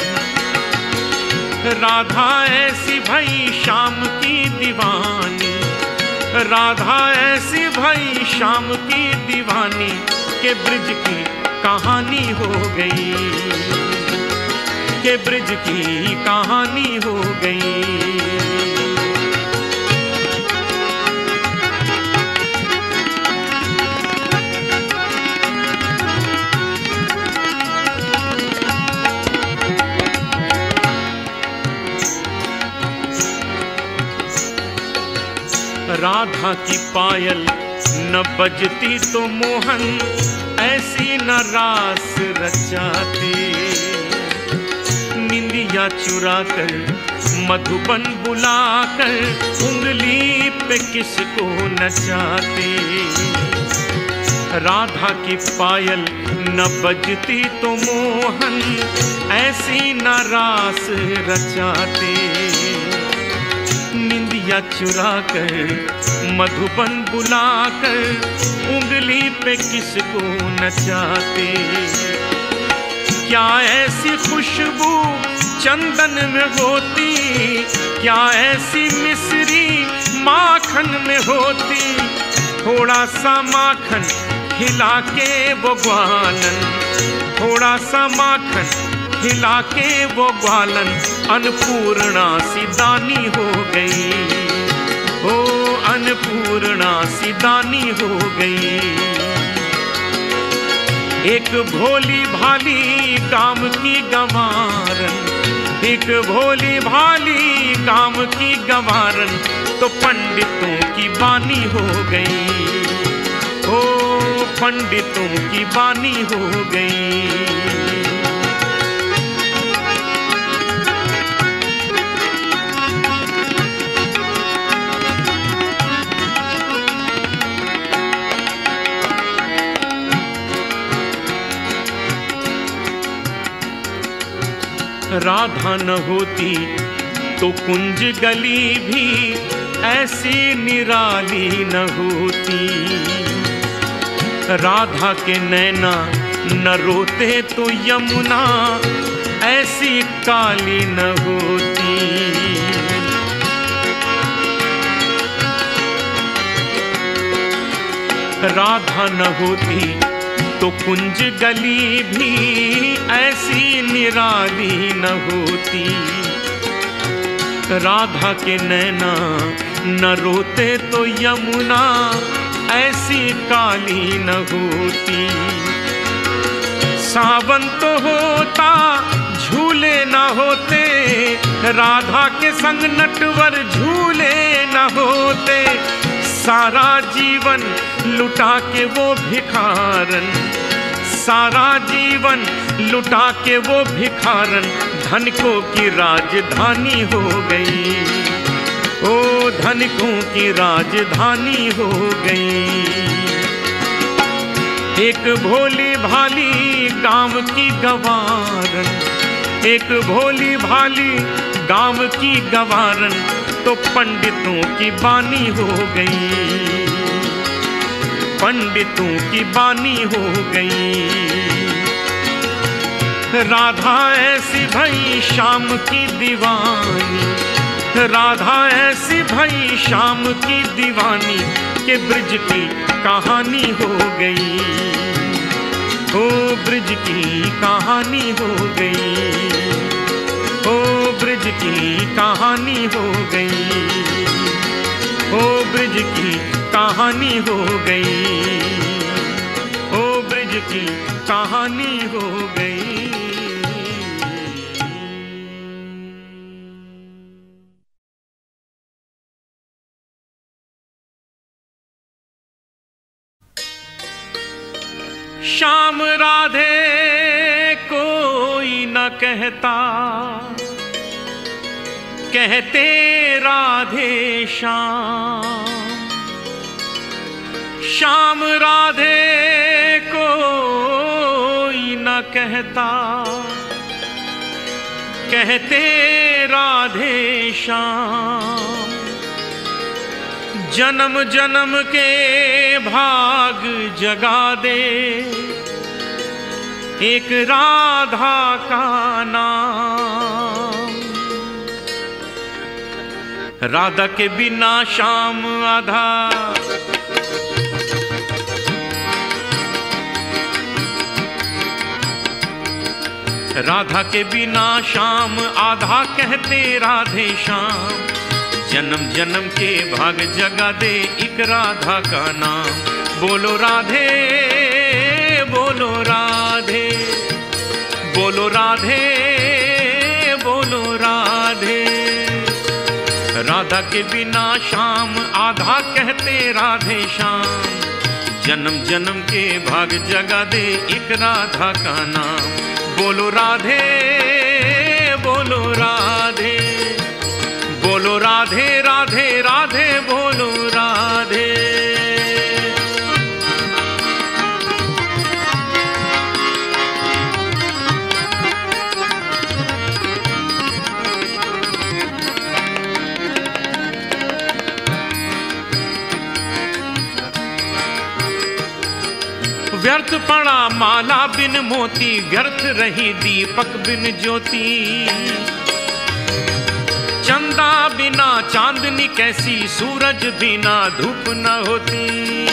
राधा ऐसी भई शाम की दीवानी, राधा ऐसी भई शाम की दीवानी के ब्रिज की कहानी हो गई, के ब्रिज की कहानी हो गई। राधा की पायल न बजती तो मोहन ऐसी न रास रचाते, निंदिया चुरा कर मधुबन बुलाकर उंगली पे किसको नचाते। राधा की पायल न बजती तो मोहन ऐसी न रास रचाते, निंदिया चुरा कर मधुबन बुलाकर उंगली पे किसको नचाते। क्या ऐसी खुशबू चंदन में होती, क्या ऐसी मिश्री माखन में होती, थोड़ा सा माखन खिला के वो ग्वालन, थोड़ा सा माखन खिला के वो ग्वालन अन्नपूर्णा सी दानी हो गई, ओ अन्नपूर्णा सी दानी हो गई। एक भोली भाली काम की गंवारन, एक भोली भाली काम की गंवारन तो पंडितों की बानी हो गई, ओ पंडितों की बानी हो गई। राधा न होती तो कुंज गली भी ऐसी निराली न होती, राधा के नैना न रोते तो यमुना ऐसी काली न होती। राधा न होती तो कुंज गली भी ऐसी निराली न होती, राधा के नैना न रोते तो यमुना ऐसी काली न होती। सावन तो होता झूले न होते, राधा के संग नटवर झूले न होते। सारा जीवन लुटा के वो भिखारन, सारा जीवन लुटा के वो भिखारन धनिकों की राजधानी हो गई। ओ धनिकों की राजधानी हो गई। एक भोली भाली गांव की गवारन, एक भोली भाली गांव की गवारन तो पंडितों की बानी हो गई, पंडितों की बानी हो गई। राधा ऐसी भई शाम की दीवानी, राधा ऐसी भई शाम की दीवानी के ब्रिज की कहानी हो गई। ओ ब्रिज की कहानी हो गई, ओ ब्रिज की कहानी हो गई, ओ ब्रिज की कहानी हो गई, ओ ब्रिज की कहानी हो गई। श्याम राधे कोई न कहता, कहते राधे श्याम। श्याम राधे कोई न कहता, कहते राधे श्याम। जन्म जन्म के भाग जगा दे एक राधा का नाम। राधा के बिना श्याम आधा, राधा के बिना श्याम आधा कहते राधे श्याम। जन्म जन्म के भाग जगा दे एक राधा का नाम। बोलो राधे बोलो राधे, बोलो राधे बोलो राधे। राधा के बिना श्याम आधा कहते राधे श्याम। जन्म जन्म के भाग जगा दे एक राधा का नाम। बोलो राधे बोलो राधे, बोलो राधे राधे राधे बोलो राधे। व्यर्थ पड़ा माला बिन मोती, व्यर्थ रही दीपक बिन ज्योति। चंदा बिना चांदनी कैसी, सूरज बिना धूप न होती।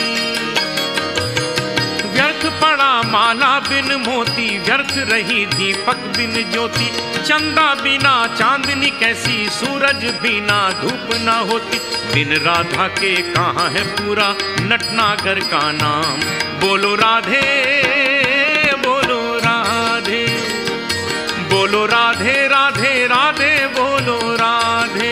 व्यर्थ पड़ा माला बिन मोती, व्यर्थ रही दीपक बिन ज्योति। चंदा बिना चांदनी कैसी, सूरज बिना धूप न होती। बिन राधा के कहाँ है पूरा नटनागर का नाम। बोलो राधे बोलो राधे, बोलो राधे राधे राधे बोलो राधे।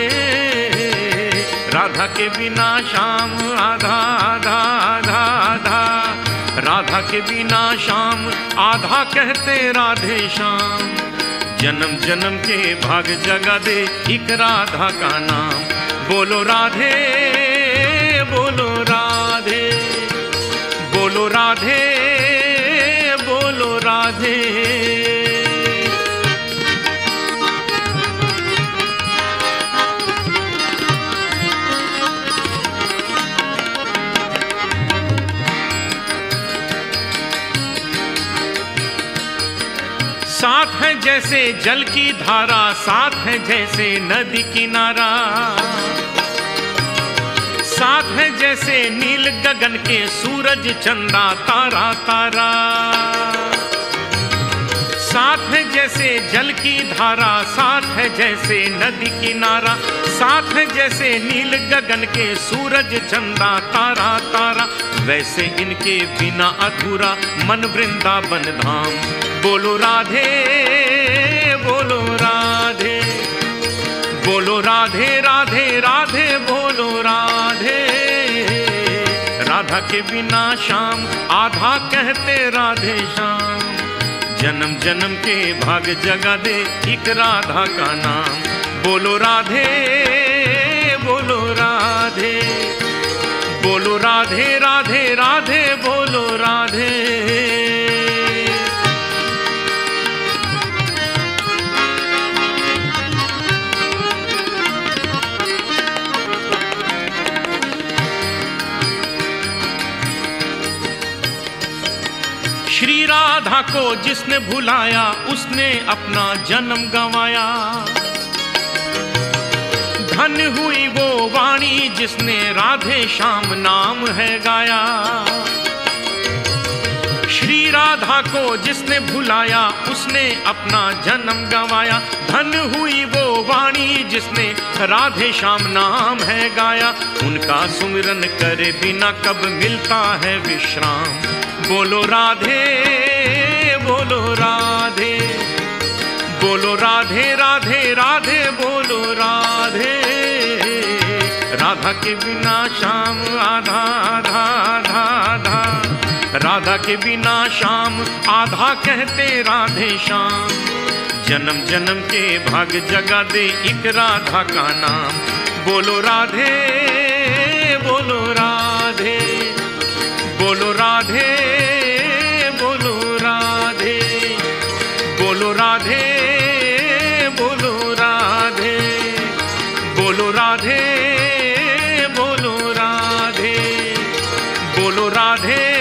राधा के बिना श्याम आधा आधा आधा आधा, राधा के बिना श्याम आधा कहते राधे श्याम। जन्म जन्म के भाग जगा दे एक राधा का नाम। बोलो राधे बोलो राधे, बोलो राधे बोलो राधे। साथ है जैसे जल की धारा, साथ है जैसे नदी किनारा। साथ है जैसे नील गगन के सूरज चंदा तारा तारा। साथ है जैसे जैसे जल की धारा, साथ है जैसे नदी किनारा, साथ है जैसे नील गगन के सूरज चंदा तारा तारा, वैसे इनके बिना अधूरा मन वृंदावन धाम। बोलो राधे बोलो राधे, बोलो राधे राधे राधे बोलो राधे। राधा के बिना श्याम आधा कहते राधे श्याम, जन्म जन्म के भाग जगा दे एक राधा का नाम। बोलो राधे बोलो राधे, बोलो राधे राधे राधे बोलो राधे। श्री राधा को जिसने भुलाया उसने अपना जन्म गंवाया, धन हुई वो वाणी जिसने राधे श्याम नाम है गाया। श्री राधा को जिसने भुलाया उसने अपना जन्म गंवाया, धन हुई वो वाणी जिसने राधे श्याम नाम है गाया। उनका सुमिरन करे बिना कब मिलता है विश्राम। बोलो राधे बोलो राधे, बोलो राधे राधे राधे बोलो राधे। राधा के बिना श्याम आधा आधा आधा आधा, राधा के बिना श्याम आधा कहते राधे श्याम। जन्म जन्म के भाग जगा दे एक राधा का नाम। बोलो राधे बोलो राधे, बोलो राधे बोलो राधे, बोलो राधे बोलो राधे, बोलो राधे बोलो राधे, बोलो राधे।